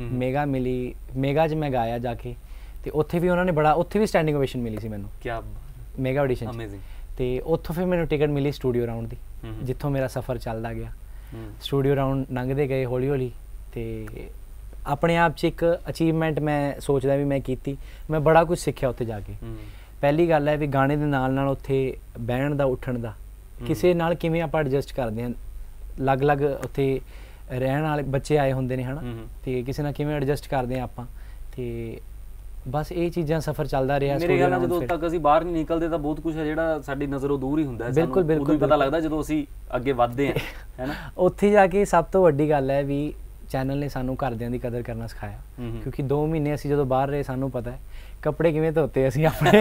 ਮੈਗਾ 'ਚ ਮੈਂ ਗਾਇਆ ਜਾ ਕੇ ਤੇ ਉੱਥੇ ਵੀ ਉਹਨਾਂ ਨੇ ਬੜਾ, ਉੱਥੇ ਵੀ ਸਟੈਂਡਿੰਗ ਓਵੇਸ਼ਨ ਮਿਲੀ ਸੀ ਮੈਨੂੰ, ਕੀ ਮੈਗਾ ਆਡੀਸ਼ਨ 'ਚ। ਤੇ ਉੱਥੋਂ ਫਿਰ ਮੈਨੂੰ ਟਿਕਟ ਮਿਲੀ ਸਟੂਡੀਓ ਰਾਊਂਡ ਦੀ, ਜਿੱਥੋਂ ਮੇਰਾ ਸਫ਼ਰ ਚੱਲਦਾ ਗਿਆ। ਸਟੂਡੀਓ ਰਾਊਂਡ ਲੰਘਦੇ ਗਏ ਹੌਲੀ ਤੇ ਆਪਣੇ ਆਪ 'ਚ ਇੱਕ ਅਚੀਵਮੈਂਟ ਮੈਂ ਸੋਚਦਾ ਵੀ ਮੈਂ ਕੀਤੀ। ਮੈਂ ਬੜਾ ਕੁਝ ਸਿੱਖਿਆ ਉੱਥੇ ਜਾ ਕੇ। ਪਹਿਲੀ ਗੱਲ ਹੈ ਵੀ ਗਾਣੇ ਦੇ ਨਾਲ ਉੱਥੇ ਬਹਿਣ ਦਾ, ਉੱਠਣ ਦਾ, ਕਿਸੇ ਨਾਲ ਕਿਵੇਂ ਆਪਾਂ ਐਡਜਸਟ ਕਰਦੇ ਹਾਂ, ਅਲੱਗ-ਅਲੱਗ ਉੱਥੇ ਰਹਿਣ ਵਾਲੇ ਬੱਚੇ ਆਏ ਹੁੰਦੇ ਨੇ ਹਨਾ, ਤੇ ਕਿਸੇ ਨਾਲ ਕਿਵੇਂ ਐਡਜਸਟ ਕਰਦੇ ਹਾਂ ਆਪਾਂ। ਤੇ ਬਸ ਇਹ ਚੀਜ਼ਾਂ ਸਫ਼ਰ ਚੱਲਦਾ ਰਿਹਾ। ਮੇਰੇ ਖਿਆਲ ਨਾਲ ਜਦੋਂ ਤੱਕ ਅਸੀਂ ਬਾਹਰ ਨਹੀਂ ਨਿਕਲਦੇ ਤਾਂ ਬਹੁਤ ਕੁਝ ਹੈ ਜਿਹੜਾ ਸਾਡੀ ਨਜ਼ਰੋਂ ਦੂਰ ਹੀ ਹੁੰਦਾ ਹੈ। ਬਿਲਕੁਲ ਪਤਾ ਲੱਗਦਾ ਜਦੋਂ ਅਸੀਂ ਅੱਗੇ ਵੱਧਦੇ ਹਾਂ, ਹੈ ਨਾ। ਉੱਥੇ ਜਾ ਕੇ ਸਭ ਤੋਂ ਵੱਡੀ ਗੱਲ ਹੈ ਵੀ ਚੈਨਲ ਨੇ ਸਾਨੂੰ ਘਰਦਿਆਂ ਦੀ ਕਦਰ ਕਰਨਾ ਸਿਖਾਇਆ, ਕਿਉਂਕਿ 2 ਮਹੀਨੇ ਅਸੀਂ ਜਦੋਂ ਬਾਹਰ ਰਹੇ ਸਾਨੂੰ ਪਤਾ ਹੈ ਕੱਪੜੇ ਕਿਵੇਂ ਧੋਤੇ ਅਸੀਂ ਆਪਣੇ,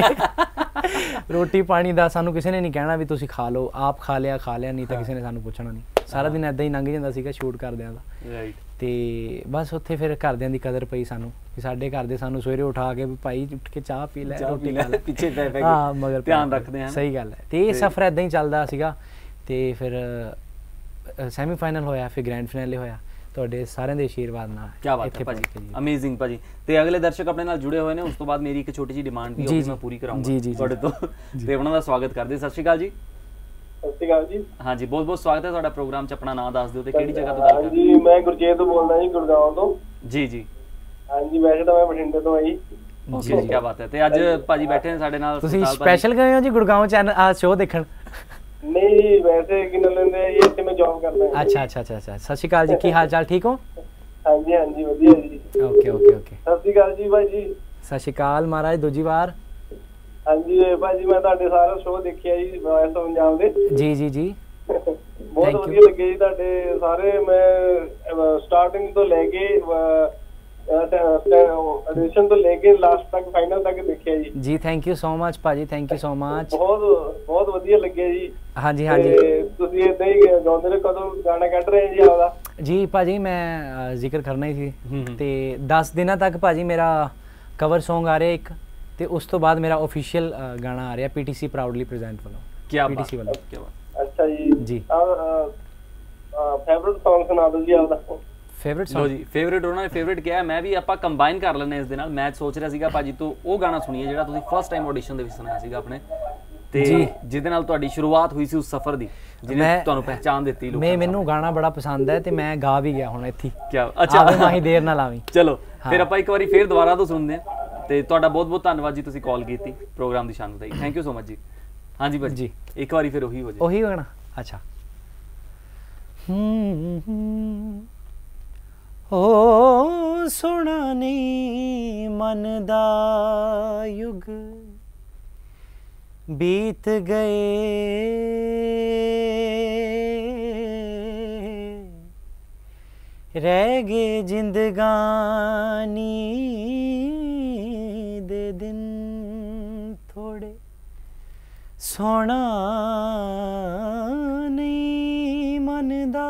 ਰੋਟੀ ਪਾਣੀ ਦਾ ਸਾਨੂੰ ਕਿਸੇ ਨੇ ਨਹੀਂ ਕਹਿਣਾ ਵੀ ਤੁਸੀਂ ਖਾ ਲਓ, ਆਪ ਖਾ ਲਿਆ ਨਹੀਂ ਤਾਂ ਕਿਸੇ ਨੇ ਸਾਨੂੰ ਪੁੱਛਣਾ ਨਹੀਂ। ਸਾਰਾ ਦਿਨ ਇੱਦਾਂ ਹੀ ਲੰਘ ਜਾਂਦਾ ਸੀਗਾ ਸ਼ੂਟ ਕਰਦਿਆਂ ਦਾ। ਤੇ ਬਸ ਉੱਥੇ ਫਿਰ ਘਰਦਿਆਂ ਦੀ ਕਦਰ ਪਈ ਸਾਨੂੰ, ਕਿ ਸਾਡੇ ਘਰ ਦੇ ਸਾਨੂੰ ਸਵੇਰੇ ਉਠਾ ਕੇ ਵੀ ਭਾਈ ਉੱਠ ਕੇ ਚਾਹ ਪੀ ਲੈ, ਰੋਟੀ ਖਾ ਲੈ, ਪਿੱਛੇ ਪੈ ਕੇ ਮਗਰ ਧਿਆਨ ਰੱਖਦੇ ਹਾਂ। ਸਹੀ ਗੱਲ ਹੈ। ਤੇ ਇਹ ਸਫ਼ਰ ਇੱਦਾਂ ਹੀ ਚੱਲਦਾ ਸੀਗਾ। ਤੇ ਫਿਰ ਸੈਮੀਫਾਈਨਲ ਹੋਇਆ, ਫਿਰ ਗ੍ਰੈਂਡ ਫਾਈਨਲ ਹੋਇਆ, ਤੁਹਾਡੇ ਸਾਰਿਆਂ ਦੇ ਆਸ਼ੀਰਵਾਦ ਨਾਲ। ਕੀ ਬਾਤ ਹੈ ਭਾਜੀ, ਅਮੇਜ਼ਿੰਗ ਭਾਜੀ। ਤੇ ਅਗਲੇ ਦਰਸ਼ਕ ਆਪਣੇ ਨਾਲ ਜੁੜੇ ਹੋਏ ਨੇ, ਉਸ ਤੋਂ ਬਾਅਦ ਮੇਰੀ ਇੱਕ ਛੋਟੀ ਜਿਹੀ ਡਿਮਾਂਡ ਵੀ ਮੈਂ ਪੂਰੀ ਕਰਾਂਗਾ ਤੁਹਾਡੇ ਤੋਂ, ਤੇ ਉਹਨਾਂ ਦਾ ਸਵਾਗਤ ਕਰਦੇ। ਸਤਿ ਸ਼੍ਰੀ ਅਕਾਲ ਜੀ। ਸਤਿ ਸ਼੍ਰੀ ਅਕਾਲ ਜੀ। ਹਾਂਜੀ, ਬਹੁਤ ਬਹੁਤ ਸਵਾਗਤ ਹੈ ਤੁਹਾਡਾ ਪ੍ਰੋਗਰਾਮ 'ਚ। ਆਪਣਾ ਨਾਮ ਦੱਸ ਦਿਓ ਤੇ ਕਿਹੜੀ ਜਗ੍ਹਾ ਤੋਂ ਗੱਲ ਕਰ ਰਹੇ ਹੋ? ਜੀ ਮੈਂ ਗੁਰਜੀਤ ਤੋਂ ਬੋਲਦਾ ਜੀ, ਗੁੜਗਾਉਂ ਤੋਂ। ਜੀ ਹਾਂਜੀ, ਵੈਸੇ ਤਾਂ ਮੈਂ ਬਠਿੰਡੇ ਤੋਂ ਆਈ। ਓਕੇ ਜੀ, ਕੀ ਬਾਤ ਹੈ। ਤੇ ਅੱਜ ਭਾਜੀ ਬੈਠੇ ਨੇ ਸਾਡੇ ਨਾਲ। ਤੁਸੀਂ ਸਪੈਸ਼ਲ ਗਏ ਹੋ ਜੀ ਗੁੜਗਾਉਂ ਚੈਨਲ ਸ਼ੋਅ ਦੇਖਣ? ਨਹੀਂ, ਵੈਸੇ ਕਿੰਨੇ ਲੈਂਦੇ ਆ ਜੀ, ਇੱਥੇ ਮੈਂ ਜੌਬ ਕਰਦਾ ਹਾਂ। ਅੱਛਾ। ਸਤਿ ਸ਼੍ਰੀ ਅਕਾਲ ਜੀ, ਕੀ ਹਾਲ ਚਾਲ, ਠੀਕ ਹੋ? ਹਾਂਜੀ ਵਧੀਆ ਜੀ। ਓਕੇ। ਸਤਿ ਸ਼੍ਰੀ ਅਕਾਲ ਜੀ ਭਾਈ ਜੀ। ਸਤਿ ਸ਼੍ਰੀ ਅਕਾਲ ਮਹਾਰਾਜ, ਦੂਜੀ ਵਾਰ। ਹਾਂਜੀ ਭਾਜੀ, ਮੈਂ ਤੁਹਾਡੇ ਸਾਰਾ ਸ਼ੋਅ ਦੇਖਿਆ ਜੀ, ਵੌਇਸ ਆਫ ਪੰਜਾਬ ਦੇ। ਜੀ ਬਹੁਤ ਵਧੀਆ ਲੱਗੇ ਜੀ ਤੁਹਾਡੇ ਸਾਰੇ। ਮੈਂ ਸਟਾਰਟਿੰਗ ਤੋਂ ਲੈ ਕੇ ਆਡੀਸ਼ਨ ਤੋਂ ਲੈ ਕੇ ਲਾਸਟ ਤੱਕ, ਫਾਈਨਲ ਤੱਕ ਦੇਖਿਆ ਜੀ। ਥੈਂਕ ਯੂ ਸੋ ਮਚ ਭਾਜੀ, ਥੈਂਕ ਯੂ ਸੋ ਮਚ। ਬਹੁਤ ਵਧੀਆ ਲੱਗਿਆ ਜੀ। ਹਾਂਜੀ। ਤੁਸੀਂ ਏਦਾਂ ਹੀ ਗਾਉਂਦੇ ਰਹੇ, ਕਦੋਂ ਗਾਣਾ ਕੱਢ ਰਹੇ ਜੀ ਆਪਦਾ? ਜੀ ਭਾਜੀ, ਮੈਂ ਜ਼ਿਕਰ ਕਰਨਾ ਹੀ ਸੀ ਤੇ 10 ਦਿਨਾਂ ਤੱਕ ਭਾਜੀ ਮੇਰਾ ਕਵਰ Song ਆ ਰਿਹਾ ਇੱਕ, ਤੇ ਉਸ ਤੋਂ ਬਾਅਦ ਮੇਰਾ ਆਫੀਸ਼ੀਅਲ ਗਾਣਾ ਆ ਰਿਹਾ PTC ਪ੍ਰਾਊਡਲੀ ਪ੍ਰੈਜ਼ੈਂਟ ਵੱਲੋਂ। PTC ਵੱਲੋਂ। ਅੱਛਾ ਜੀ। ਫੇਵਰਿਟ Song ਸੁਣਾ ਦਿਓ ਜੀ ਆਪਦਾ। Favourite Song? ਲੋ ਜੀ, ਫੇਵਰਿਟ ਉਹਨਾਂ ਨੇ ਫੇਵਰਿਟ ਕਿਹਾ, ਮੈਂ ਵੀ ਆਪਾਂ ਕੰਬਾਈਨ ਕਰ ਲੈਣੇ ਇਸ ਦੇ ਨਾਲ। ਮੈਂ ਸੋਚ ਰਿਹਾ ਸੀਗਾ ਭਾਜੀ ਤੋਂ ਉਹ ਗਾਣਾ ਸੁਣੀਏ ਜਿਹੜਾ ਤੁਸੀਂ ਫਸਟ ਟਾਈਮ ਆਡੀਸ਼ਨ ਦੇ ਵਿੱਚ ਸੁਣਾਇਆ ਸੀਗਾ ਆਪਣੇ, ਤੇ ਜਿਹਦੇ ਨਾਲ ਤੁਹਾਡੀ ਸ਼ੁਰੂਆਤ ਹੋਈ ਸੀ ਉਸ ਸਫ਼ਰ ਦੀ, ਜਿਹਨੇ ਤੁਹਾਨੂੰ ਪਹਿਚਾਨ ਦਿੱਤੀ ਲੋਕਾਂ ਨੂੰ। ਮੈਨੂੰ ਗਾਣਾ ਬੜਾ ਪਸੰਦ ਹੈ ਤੇ ਮੈਂ ਗਾ ਵੀ ਗਿਆ ਹੁਣ ਇੱਥੇ। ਅੱਛਾ, ਮਾਹੀ ਦੇਰ ਨਾਲ ਆਵੀਂ। ਚਲੋ ਫਿਰ ਆਪਾਂ ਇੱਕ ਵਾਰੀ ਫੇਰ ਦੁਬਾਰਾ ਤੋਂ ਸੁਣਦੇ ਹਾਂ। ਤੇ ਤੁਹਾਡਾ ਬਹੁਤ ਬਹੁਤ ਧੰਨਵਾਦ ਜੀ, ਤੁਸੀਂ ਕਾਲ ਕੀਤੀ, ਪ੍ਰੋਗਰਾਮ ਦੀ ਸ਼ਾਨ ਵਧਾਈ। ਥੈਂਕ ਯੂ ਸੋ ਮਚ ਜੀ। ਹਾਂਜੀ ਭਾਜੀ ਇੱਕ ਵਾਰੀ ਫਿਰ ਉਹੀ ਹੋ ਜਾਏ। ਉਹੀ ਹੋਣਾ ਅੱਛਾ। ਓ ਸੋਹਣਾ ਨਹੀਂ ਮਨ ਦਾ ਯੁਗ ਬੀਤ ਗਏ ਰਹਿ ਗਏ ਜ਼ਿੰਦਗਾਨੀ ਦੇ ਦਿਨ ਥੋੜੇ ਸੋਹਣਾ ਨਹੀਂ ਮਨ ਦਾ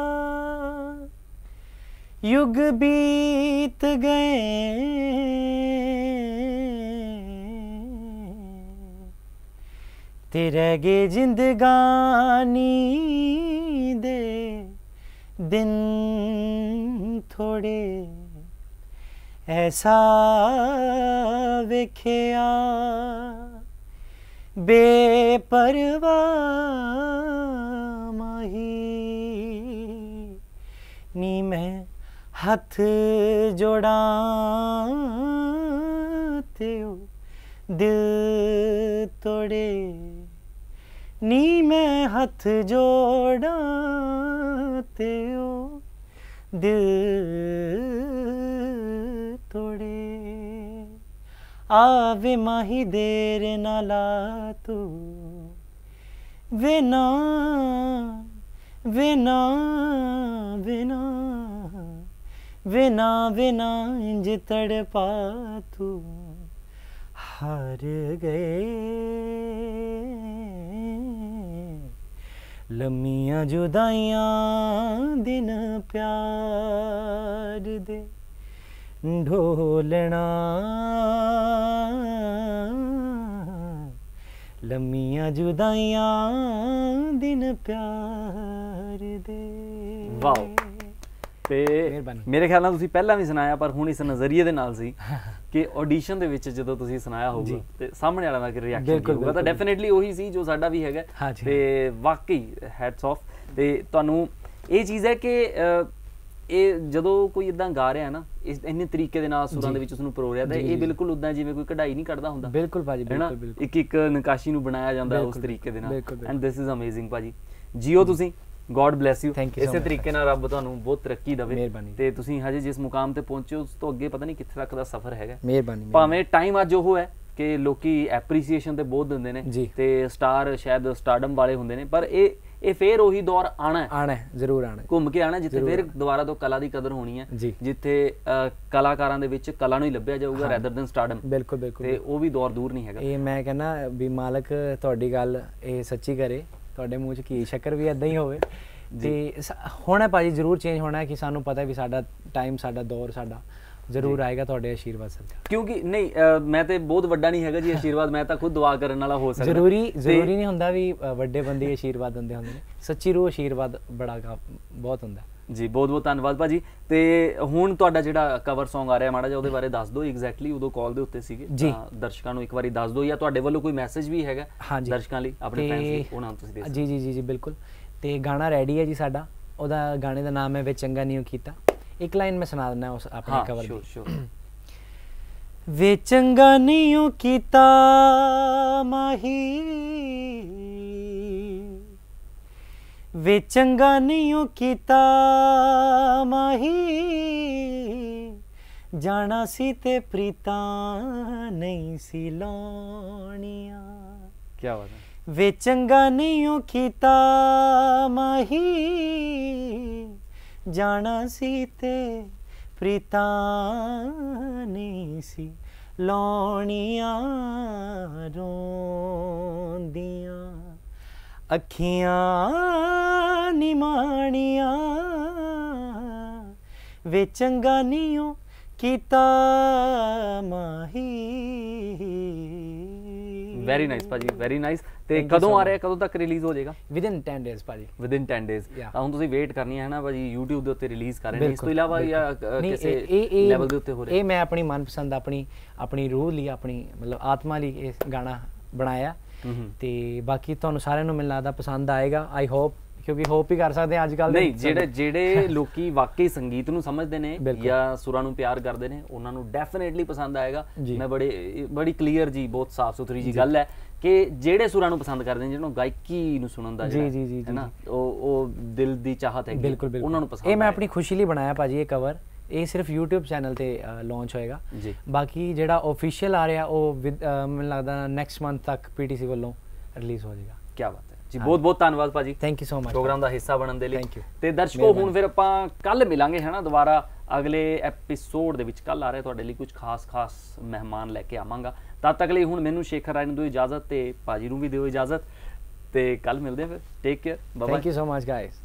युग बीत गए ते रह गए जिंदगानी दे दिन थोड़े ऐसा वेख्या बेपरवाह माही नी मैं हथ जोड़ा ते दिल तोड़े नी मैं हथ जोड़ा ते दिल तोड़े आवे माही देर ना ला तू वे ना वे ना वे ना विना विना इंज तड़पा तू हार गए लम्मियां जुदाइयां दिन प्यार दे ढोलना लम्मियां जुदाइयां दिन प्यार दे। वाओ। ਤੇ ਮੇਰੇ ਖਿਆਲ ਨਾਲ ਤੁਸੀਂ ਪਹਿਲਾਂ ਵੀ ਸੁਣਾਇਆ ਪਰ ਹੁਣ ਇਸ ਨਜ਼ਰੀਏ ਦੇ ਨਾਲ ਸੀ ਕਿ ਆਡੀਸ਼ਨ ਦੇ ਵਿੱਚ ਜਦੋਂ ਤੁਸੀਂ ਸੁਣਾਇਆ ਹੋਊਗਾ ਤੇ ਸਾਹਮਣੇ ਵਾਲਾ ਦਾ ਰਿਐਕਸ਼ਨ ਹੋਊਗਾ ਤਾਂ ਡੈਫੀਨਿਟਲੀ ਉਹੀ ਸੀ ਜੋ ਸਾਡਾ ਵੀ ਹੈਗਾ ਤੇ ਵਾਕਈ ਹੈਟਸ ਆਫ। ਤੇ ਤੁਹਾਨੂੰ ਇਹ ਚੀਜ਼ ਹੈ ਕਿ ਇਹ ਜਦੋਂ ਕੋਈ ਇਦਾਂ ਗਾ ਰਿਹਾ ਨਾ ਇੰਨੇ ਤਰੀਕੇ ਦੇ ਨਾਲ ਸੁਰਾਂ ਦੇ ਵਿੱਚ ਉਸਨੂੰ ਪਰੋ ਰਿਹਾ ਤਾਂ ਇਹ ਬਿਲਕੁਲ ਉਦਾਂ ਜਿਵੇਂ ਕੋਈ ਕਢਾਈ ਨਹੀਂ ਕੱਢਦਾ ਹੁੰਦਾ। ਬਿਲਕੁਲ ਭਾਜੀ ਬਿਲਕੁਲ ਇੱਕ ਇੱਕ ਨਕਾਸ਼ੀ ਨੂੰ ਬਣਾਇਆ ਜਾਂਦਾ ਉਸ ਤਰੀਕੇ ਦੇ ਨਾਲ ਐਂਡ ਦਿਸ ਇਜ਼ ਅਮੇਜ਼ਿੰਗ ਭਾਜੀ। ਜੀਓ ਤੁਸੀਂ God bless you। ਇਸੇ ਤਰੀਕੇ ਨਾਲ ਰੱਬ ਤੁਹਾਨੂੰ ਬਹੁਤ ਤਰੱਕੀ ਦੇਵੇ ਤੇ ਤੁਸੀਂ ਹਜੇ ਜਿਸ ਮੁਕਾਮ ਤੇ ਪਹੁੰਚੇ ਉਸ ਤੋਂ ਅੱਗੇ ਪਤਾ ਨਹੀਂ ਕਿੱਥੇ ਤੱਕ ਦਾ ਸਫ਼ਰ ਹੈਗਾ। ਮਿਹਰਬਾਨੀ। ਭਾਵੇਂ ਟਾਈਮ ਅੱਜ ਉਹ ਹੈ ਕਿ ਲੋਕੀ ਐਪਰੀਸੀਏਸ਼ਨ ਤੇ ਬਹੁਤ ਦਿੰਦੇ ਨੇ ਤੇ ਸਟਾਰ ਸ਼ਾਇਦ ਸਟਾਰਡਮ ਵਾਲੇ ਹੁੰਦੇ ਨੇ ਪਰ ਇਹ ਫੇਰ ਉਹੀ ਦੌਰ ਆਣਾ ਹੈ ਜ਼ਰੂਰ ਆਣਾ ਘੁੰਮ ਕੇ ਆਣਾ ਜਿੱਥੇ ਫੇਰ ਦੁਬਾਰਾ ਤੋਂ ਕਲਾ ਦੀ ਕਦਰ ਹੋਣੀ ਹੈ ਜਿੱਥੇ ਕਲਾਕਾਰਾਂ ਦੇ ਵਿੱਚ ਕਲਾ ਨੂੰ ਹੀ ਲੱਭਿਆ ਜਾਊਗਾ ਰੈਦਰ ਦੈਨ ਸਟਾਰਡਮ। ਬਿਲਕੁਲ ਬਿਲਕੁਲ ਤੇ ਉਹ ਵੀ ਦੌਰ ਦੂਰ ਨਹੀਂ ਹੈਗਾ। ਇਹ ਮੈਂ ਕਹਿੰਦਾ ਵੀ ਮਾਲਕ ਤੁਹਾਡੀ ਗੱਲ ਇਹ ਸੱਚੀ ਕਰੇ ਤੁਹਾਡੇ ਮੂੰਹ 'ਚ ਕੀ ਸ਼ੱਕਰ ਵੀ ਇੱਦਾਂ ਹੀ ਹੋਵੇ ਤੇ ਹੋਣਾ ਭਾਜੀ ਜ਼ਰੂਰ ਚੇਂਜ ਹੋਣਾ ਕਿ ਸਾਨੂੰ ਪਤਾ ਵੀ ਸਾਡਾ ਟਾਈਮ ਸਾਡਾ ਦੌਰ ਸਾਡਾ ਜ਼ਰੂਰ ਆਏਗਾ ਤੁਹਾਡੇ ਆਸ਼ੀਰਵਾਦ ਸਦਕਾ। ਕਿਉਂਕਿ ਨਹੀਂ ਮੈਂ ਤੇ ਬਹੁਤ ਵੱਡਾ ਨਹੀਂ ਹੈਗਾ ਜੀ ਆਸ਼ੀਰਵਾਦ ਮੈਂ ਤਾਂ ਖੁਦ ਦੁਆ ਕਰਨ ਵਾਲਾ ਹੋ ਸਕਦਾ। ਜ਼ਰੂਰੀ ਨਹੀਂ ਹੁੰਦਾ ਵੀ ਵੱਡੇ ਬੰਦੇ ਆਸ਼ੀਰਵਾਦ ਦਿੰਦੇ ਹੁੰਦੇ ਨੇ ਸੱਚੀ ਰੂਹ ਆਸ਼ੀਰਵਾਦ ਬੜਾ ਬਹੁਤ ਹੁੰਦਾ ਜੀ। ਬਹੁਤ ਬਹੁਤ ਧੰਨਵਾਦ ਭਾਜੀ। ਤੇ ਹੁਣ ਤੁਹਾਡਾ ਜਿਹੜਾ ਕਵਰ Song ਆ ਰਿਹਾ ਮਾੜਾ ਜਿਹਾ ਉਹਦੇ ਬਾਰੇ ਦੱਸ ਦਿਓ ਐਗਜ਼ੈਕਟਲੀ ਉਦੋਂ ਕਾਲ ਦੇ ਉੱਤੇ ਸੀਗੇ ਦਰਸ਼ਕਾਂ ਨੂੰ ਇੱਕ ਵਾਰੀ ਦੱਸ ਦਿਓ ਜਾਂ ਤੁਹਾਡੇ ਵੱਲੋਂ ਕੋਈ ਮੈਸੇਜ ਵੀ ਹੈਗਾ ਦਰਸ਼ਕਾਂ ਲਈ ਆਪਣੇ ਫੈਨਸ ਲਈ ਉਹਨਾਂ ਨੂੰ ਤੁਸੀਂ ਦੇ ਜੀ ਜੀ ਜੀ ਬਿਲਕੁਲ। ਤੇ ਗਾਣਾ ਰੈਡੀ ਹੈ ਜੀ ਸਾਡਾ ਉਹਦਾ ਗਾਣੇ ਦਾ ਨਾਮ ਹੈ ਵੇ ਚੰਗਾ ਨਹੀਂ ਕੀਤਾ। ਇੱਕ ਲਾਈਨ ਮੈਂ ਸੁਣਾ ਦਿੰਦਾ ਉਸ ਆਪਣੇ ਕਵਰ ਦੀ। ਵੇ ਚੰਗਾ ਨਹੀਂ ਕੀਤਾ ਮਾਹੀ ਵੇ ਚੰਗਾ ਨਹੀਂ ਕੀਤਾ ਮਾਹੀ ਜਾਣਾ ਸੀ ਤੇ ਪ੍ਰੀਤਾਂ ਨਹੀਂ ਸੀ ਲਾਉਣੀਆਂ। ਕੀ ਬਾਤ ਹੈ। ਵੇ ਚੰਗਾ ਨਹੀਂ ਕੀਤਾ ਮਾਹੀ ਜਾਣਾ ਸੀ ਤੇ ਪ੍ਰੀਤਾਂ ਨਹੀਂ ਸੀ ਲਾਉਣੀਆਂ ਰੋਂਦੀਆਂ ਅੱਖੀਆਂ ਨਿਮਾਣੀਆਂ ਵੇ ਚੰਗਾ ਨਹੀਂ ਕੀਤਾ ਮਾਹੀ। ਵੈਰੀ ਨਾਈਸ ਭਾਜੀ ਵੈਰੀ ਨਾਈਸ। ਤੇ ਕਦੋਂ ਆ ਰਿਹਾ ਕਦੋਂ ਤੱਕ ਰਿਲੀਜ਼ ਹੋ ਜਾਏਗਾ? ਵਿਦਿਨ 10 ਡੇਜ਼ ਭਾਜੀ ਵਿਦਿਨ 10 ਡੇਜ਼। ਤਾਂ ਹੁਣ ਤੁਸੀਂ ਵੇਟ ਕਰਨੀ ਹੈ ਨਾ ਭਾਜੀ YouTube ਦੇ ਉੱਤੇ ਰਿਲੀਜ਼ ਕਰ ਰਹੇ ਨੇ ਇਸ ਤੋਂ ਇਲਾਵਾ ਜਾਂ ਕਿਸੇ ਲੈਵਲ ਦੇ ਉੱਤੇ ਹੋ ਰਿਹਾ? ਇਹ ਮੈਂ ਆਪਣੀ ਮਨਪਸੰਦ ਆਪਣੀ ਰੂਹ ਲਈ ਆਪਣੀ ਮਤਲਬ ਆਤਮਾ ਲਈ ਇਹ ਗਾਣਾ ਬਣਾਇਆ ਤੇ ਬਾਕੀ ਤੁਹਾਨੂੰ ਸਾਰਿਆਂ ਨੂੰ ਮੈਨੂੰ ਲੱਗਦਾ ਪਸੰਦ ਆਏਗਾ ਆਈ ਹੋਪ ਕਿਉਂਕਿ ਹੋਪ ਹੀ ਕਰ ਸਕਦੇ ਆ ਅੱਜ ਕੱਲ੍ਹ ਨਹੀਂ ਜਿਹੜੇ ਲੋਕੀ ਵਾਕਈ ਸੰਗੀਤ ਨੂੰ ਸਮਝਦੇ ਨੇ ਜਾਂ ਸੁਰਾਂ ਨੂੰ ਪਿਆਰ ਕਰਦੇ ਨੇ ਉਹਨਾਂ ਨੂੰ ਡੈਫੀਨੇਟਲੀ ਪਸੰਦ ਆਏਗਾ। ਮੈਂ ਬੜੀ ਕਲੀਅਰ ਜੀ ਬਹੁਤ ਸਾਫ਼ ਸੁਥਰੀ ਜੀ ਗੱਲ ਹੈ ਕਿ ਜਿਹੜੇ ਸੁਰਾਂ ਨੂੰ ਪਸੰਦ ਕਰਦੇ ਨੇ, ਜਿਹਨਾਂ ਨੂੰ ਗਾਇਕੀ ਨੂੰ ਸੁਣਨ ਦਾ ਜਿਹੜਾ ਹੈ ਨਾ ਉਹ ਦਿਲ ਦੀ ਚਾਹਤ ਹੈ, ਬਿਲਕੁਲ ਉਹਨਾਂ ਨੂੰ ਪਸੰਦ। ਇਹ ਮੈਂ ਆਪਣੀ ਖੁਸ਼ੀ ਲਈ ਬਣਾਇਆ ਭਾਜੀ ਇਹ ਕਵਰ। ਇਹ ਸਿਰਫ YouTube ਚੈਨਲ ਤੇ ਲਾਂਚ ਹੋਏਗਾ ਜੀ। ਬਾਕੀ ਜਿਹੜਾ ਆਫੀਸ਼ੀਅਲ ਆ ਰਿਹਾ ਉਹ ਮੈਨੂੰ ਲੱਗਦਾ ਨੈਕਸਟ ਮੰਥ ਤੱਕ PTC ਵੱਲੋਂ ਰਿਲੀਜ਼ ਹੋ ਜਾਏਗਾ। ਕੀ ਬਾਤ ਹੈ ਜੀ, ਬਹੁਤ ਬਹੁਤ ਧੰਨਵਾਦ ਭਾਜੀ, thank you so much programme ਦਾ ਹਿੱਸਾ ਬਣਨ ਦੇ ਲਈ। ਤੇ ਦਰਸ਼ਕੋ ਹੁਣ ਫਿਰ ਆਪਾਂ ਕੱਲ ਮਿਲਾਂਗੇ ਹੈ ਨਾ ਦੁਬਾਰਾ ਅਗਲੇ ਐਪੀਸੋਡ ਦੇ ਵਿੱਚ। ਕੱਲ ਆ ਰਿਹਾ ਤੁਹਾਡੇ ਲਈ ਕੁਝ ਖਾਸ ਮਹਿਮਾਨ ਲੈ ਕੇ ਆਵਾਂਗਾ। ਤਦ ਤੱਕ ਲਈ ਹੁਣ ਮੈਨੂੰ ਸ਼ੇਖਰ ਰਾਏ ਨੂੰ ਦਿਓ ਇਜਾਜ਼ਤ ਤੇ ਭਾਜੀ ਨੂੰ ਵੀ ਦਿਓ ਇਜਾਜ਼ਤ, ਤੇ ਕੱਲ ਮਿਲਦੇ ਆ ਫਿਰ। Take care, bye bye. Thank you so much guys.